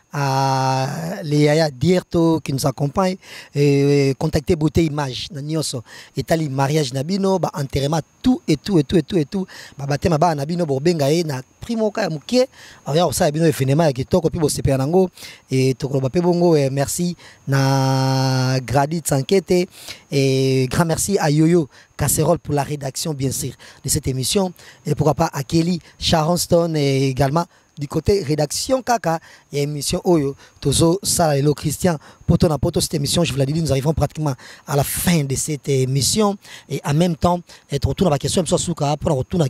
[SPEAKER 5] à Léa Dierto qui nous accompagne. Et, et contactez Beauté Image. Nanyoso. Etali mariage Nabino, bah, enterrement, tout et tout et tout et tout et tout. Bah, baptême, bah, Nabino, Borbengae, na primo ka mukie. Alors, ça, Nabino, événement, qui toko, puis, bon, c'est Péranango. Et toko, bah, bongo, et merci na Gradit Sankete. Et grand merci à Yoyo Casserole pour la rédaction, bien sûr, de cette émission. Et pourquoi pas à Kelly Sharon et également du côté rédaction Kaka, il y a une émission Oyo, Tozo, Salalo, Christian, Poto na Poto, cette émission, je vous l'ai dit, nous arrivons pratiquement à la fin de cette émission. Et en même temps, être retour à la question, pour retourner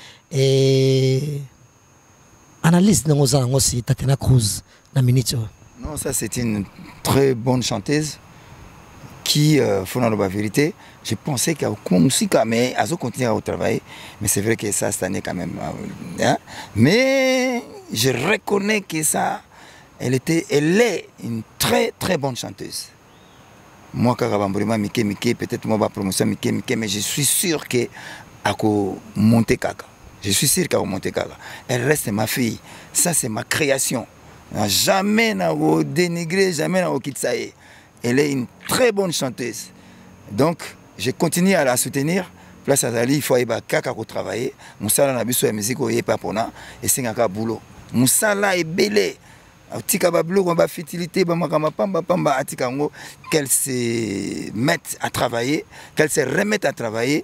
[SPEAKER 5] à analyse de nos ans aussi, Tatiana Cruz, la minute.
[SPEAKER 6] Non, ça c'est une très bonne chanteuse qui, euh, faut dans la vérité, je pensais qu'il y a aucune musique, mais elle a continué à travailler. Mais c'est vrai que ça, cette année quand même. Hein? Mais je reconnais que ça, elle, était, elle est une très très bonne chanteuse. Moi, Karabambrima, Mike, Mike, peut-être moi, ma promotion, Mike, Mike, mais je suis sûr qu'elle a monté Kaka. Je suis sûr qu'elle a monté Kaka. Elle reste ma fille. Ça, c'est ma création. Jamais n'a dénigré, jamais n'a kitsaye. Elle est une très bonne chanteuse. Donc, je continue à la soutenir. Place à Zali, il faut aller Kaka pour travailler. Moussala n'a pas de musique au Yepapona et c'est un boulot. Moussala est belé. Tika bablo ba fertilité ba makama pamba pamba atikango qu'elle se mette à travailler, qu'elle se remette à travailler.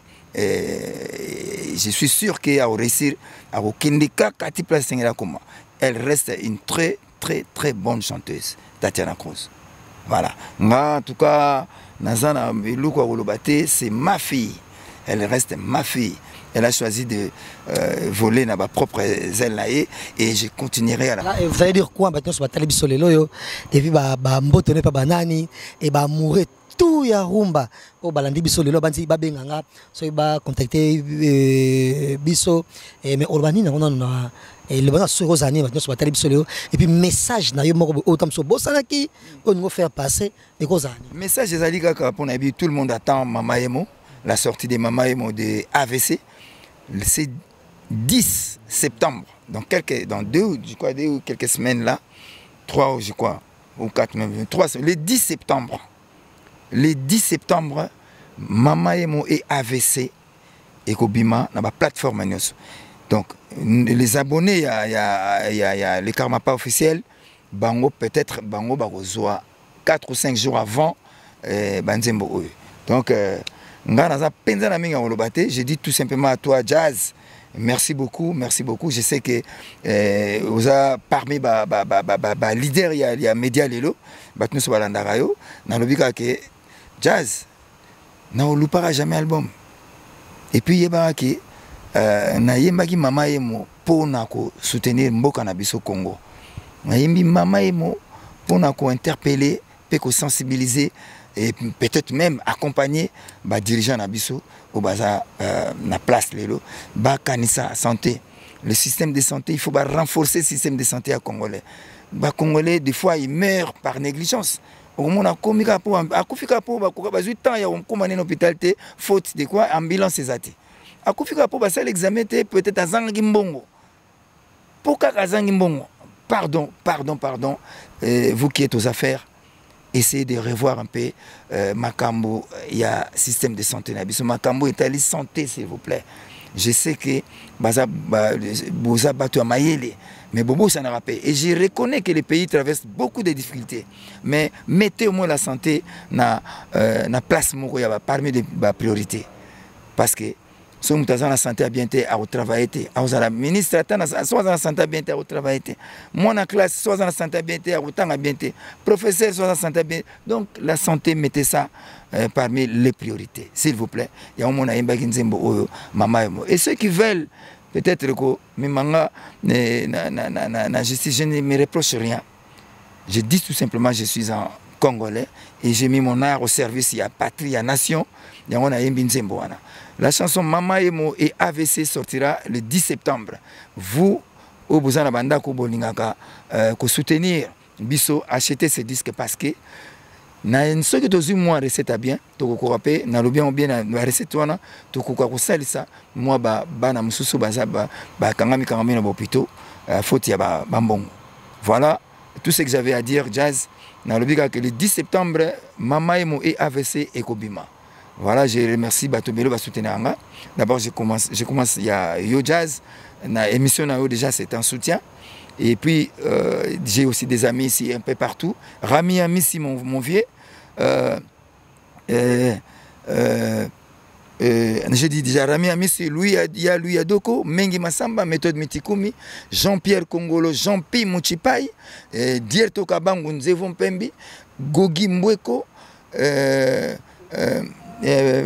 [SPEAKER 6] Et je suis sûr qu'elle va réussir à Okindika Kati place Sengela Koma. Elle reste une très très très bonne chanteuse, Tatiana Cruz. Voilà. Moi, en tout cas, Nazana Luko Olobate, c'est ma fille. Elle reste ma fille. Elle a choisi de euh, voler dans ma propre aile et je continuerai à la...
[SPEAKER 5] Là, vous allez dire quoi maintenant sur la télévision et puis bah bah mbotoné pas banani et bah mourir tout ya rumba au balandi biso lelo banzi ba benganga so ba contacter biso et mais urbani na on et le bon sur aux années maintenant sur la télévision et puis message na yo moko autant so bosanaki on nous faire passer et cause années
[SPEAKER 6] message des ali kaka pour nabi tout le monde attend Mama Emo, la sortie de Mama Emo de A V C. C'est dix septembre, dans quelques, dans deux, je crois, deux ou quelques semaines là, trois, je crois, ou quatre, même trois, le dix septembre, le dix septembre, Mama Emo et A V C et Kobima dans la plateforme. Donc, les abonnés, il y a, y a, y a, y a les Karma pas officiels, Bango peut-être, Bango Barozoa, quatre ou cinq jours avant, euh, Banzembo. Donc, euh, je dis tout simplement à toi, Jazz, merci beaucoup, merci beaucoup. Je sais que euh, vous avez parmi les leaders, il y a, y a Média Lelo, nous sommes à l'Andarayo, dans le but que Jazz, nous ne loupera jamais album. Et puis, il y a que Nayembaki Mama Emo pour soutenir Mboka Nabiso Congo. Nayembi Mama Emo pour interpeller, pour sensibiliser. Et peut-être même accompagner les dirigeants Nabiso au bazar na place lelo ba kanisa santé le système de santé il faut ba renforcer le système de santé à congolais ba congolais des fois ils meurent par négligence au monde a komika po akufika po ba ko ba huit ans ya komane hôpital te faute de quoi ambulance ezati akufika po ba ça l'examen te peut-être azangi mbongo pourquoi azangi mbongo pardon pardon pardon euh, vous qui êtes aux affaires essayez de revoir un peu euh, Makambo, il y a système de santé. Makambo est allé santé, s'il vous plaît. je sais que baza boza bato ya mayele mais bobo ça n'a pas. Et je reconnais que les pays traversent beaucoup de difficultés, mais mettez au moins la santé na euh, na place moko ya parmi les priorités, parce que si vous avez la santé bien à travailler, vous avez ministre soit la santé bien à travailler, moi en classe soit la santé bien à bien, professeur soit la santé bien. Donc la santé, mettez ça euh, parmi les priorités, s'il vous plaît. Il y a un monde à Nzembo, maman. Et ceux qui veulent peut-être que mimanga na justice, je ne me reproche rien. Je dis tout simplement, je suis un Congolais et j'ai mis mon art au service de la patrie, de la nation. La chanson Mama Emo et A V C sortira le dix septembre. Vous, au besoin de ko bolingaka ko soutenir biso, acheter ce disque parce que na ce que dozu moi recette bien, to ko rapper na lobia bien na recette wana, to ko ko salisa moi ba bana mususu baza ba ba kangami kangami na bopito faute ya ba bambongo. Voilà tout ce que j'avais à dire. Jazz na lobika que le dix septembre Mama Emo et A V C et Kobima. Voilà, je remercie Batobelo va soutenir. D'abord, je commence, je commence, il y a Yo Jazz, la émission Nao déjà c'est un soutien. Et puis euh, j'ai aussi des amis ici un peu partout. Rami Amissi, mon, mon vieux. Euh, euh, euh, euh, j'ai dit déjà Rami Amissi, lui il y a lui a Doko, Mengi Masamba, Méthode Mitikumi, Jean-Pierre Congolo, Jean-Pi Mouchipai, euh, Dierto Kabangu Nzevon Pembi, Gogi Mbweko. Euh, euh, Euh,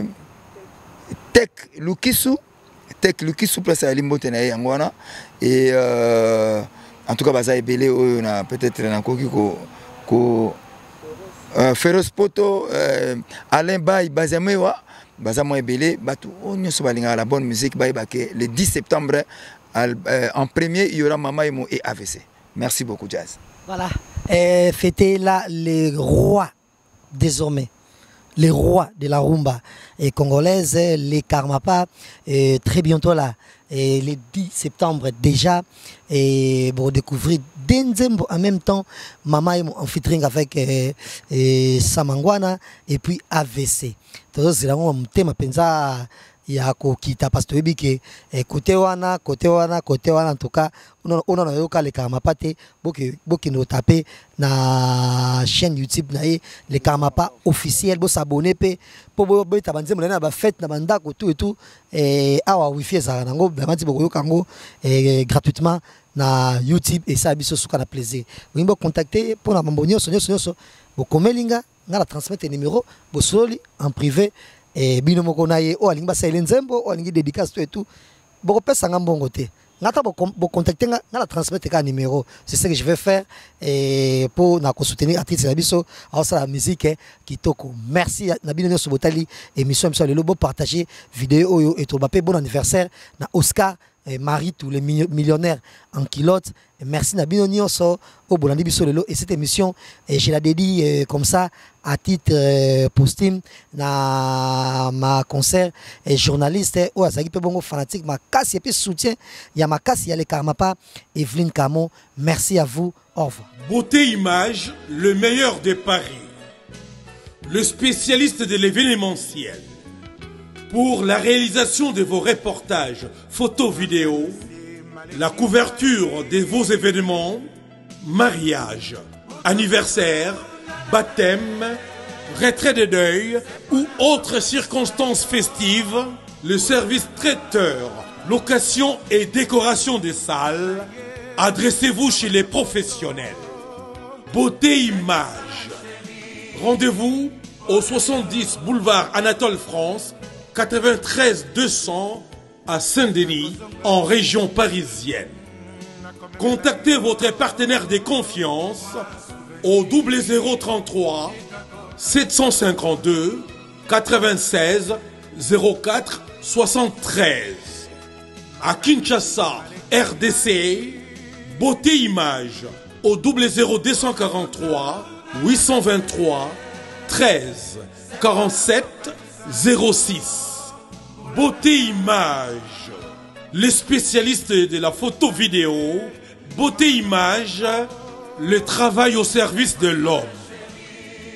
[SPEAKER 6] Tech Lukisu, Tech Lukisu place à Limbote na yangwana et euh, en tout cas baza ebele o na peut-être na koki ko ko euh, Feroz Poto, euh, Alain Bay bazamewa baza mo ebele batu onyo so balinga la bonne musique bay baké le dix septembre euh, en premier il y aura Mama Emo et A V C. Merci beaucoup Jazz.
[SPEAKER 5] Voilà, euh, fêtez là les rois désormais. Les rois de la rumba et congolaise, les Karmapa, et très bientôt là, et le dix septembre déjà, et pour découvrir Denzembo en même temps, Mama Emo en featuring avec et, et Samangwana et puis A V C. Donc c'est là où on thème pensa ya kokita parce que biki côté wana côté wana côté wana en tout cas on on a yoka les Karmapa te boki boki no taper na chaîne YouTube na les Karmapa officiel bo s'abonner pe po bo bo tabanze mo na ba fête na banda ko tout et tout et awa wifi za nango ba mati boko yoka ngo gratuitement na YouTube et ça biso suka na plaisir vous me contacter pour la mambonio sonyo sonyo so bo komelinga ngala transmettre numéro bo soli en privé. Et bino moko na ye o alingi basele nzembo o alingi dédicace tout et tout boko pesa ngambongo te ngata bo contacter nga na transmettre ka numéro. C'est ce que je vais faire et pour na ko soutenir artiste na biso a ça la musique kitoko. Merci na bino nyo sobotali émission émission le lobo partager vidéo oyo et to bapé bon anniversaire na Oscar et Marie tous les millionnaires en kilote. Et merci Nabino Nyonso au Bolandi Bisolelo et cette émission et je la dédie euh, comme ça à titre euh, posthume na ma concert et journaliste ou azaki pe bongo fanatique ma casse et puis soutien il y a ma casse il y a les Karmapa Evelyne Camo. Merci à vous, au revoir.
[SPEAKER 7] Beauté Image, le meilleur des paris, le spécialiste de l'événementiel. Pour la réalisation de vos reportages, photos, vidéos, la couverture de vos événements, mariage, anniversaire, baptême, retrait de deuil ou autres circonstances festives, le service traiteur, location et décoration des salles, adressez-vous chez les professionnels. Beauté Image. Rendez-vous au soixante-dix boulevard Anatole France, quatre-vingt-treize deux cents à Saint-Denis, en région parisienne. Contactez votre partenaire de confiance au double zéro trente-trois sept cent cinquante-deux quatre-vingt-seize zéro quatre soixante-treize. À Kinshasa, R D C, Beauté Image au double zéro deux cent quarante-trois huit cent vingt-trois treize quarante-sept zéro six. Beauté Image, les spécialistes de la photo vidéo. Beauté Image, le travail au service de l'homme.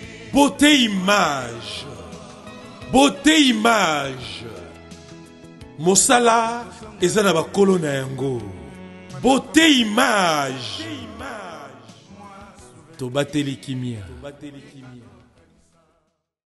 [SPEAKER 7] Beauté Image, Beauté Image, mosala eza na bakolo na yango. Beauté image tobateli kimia.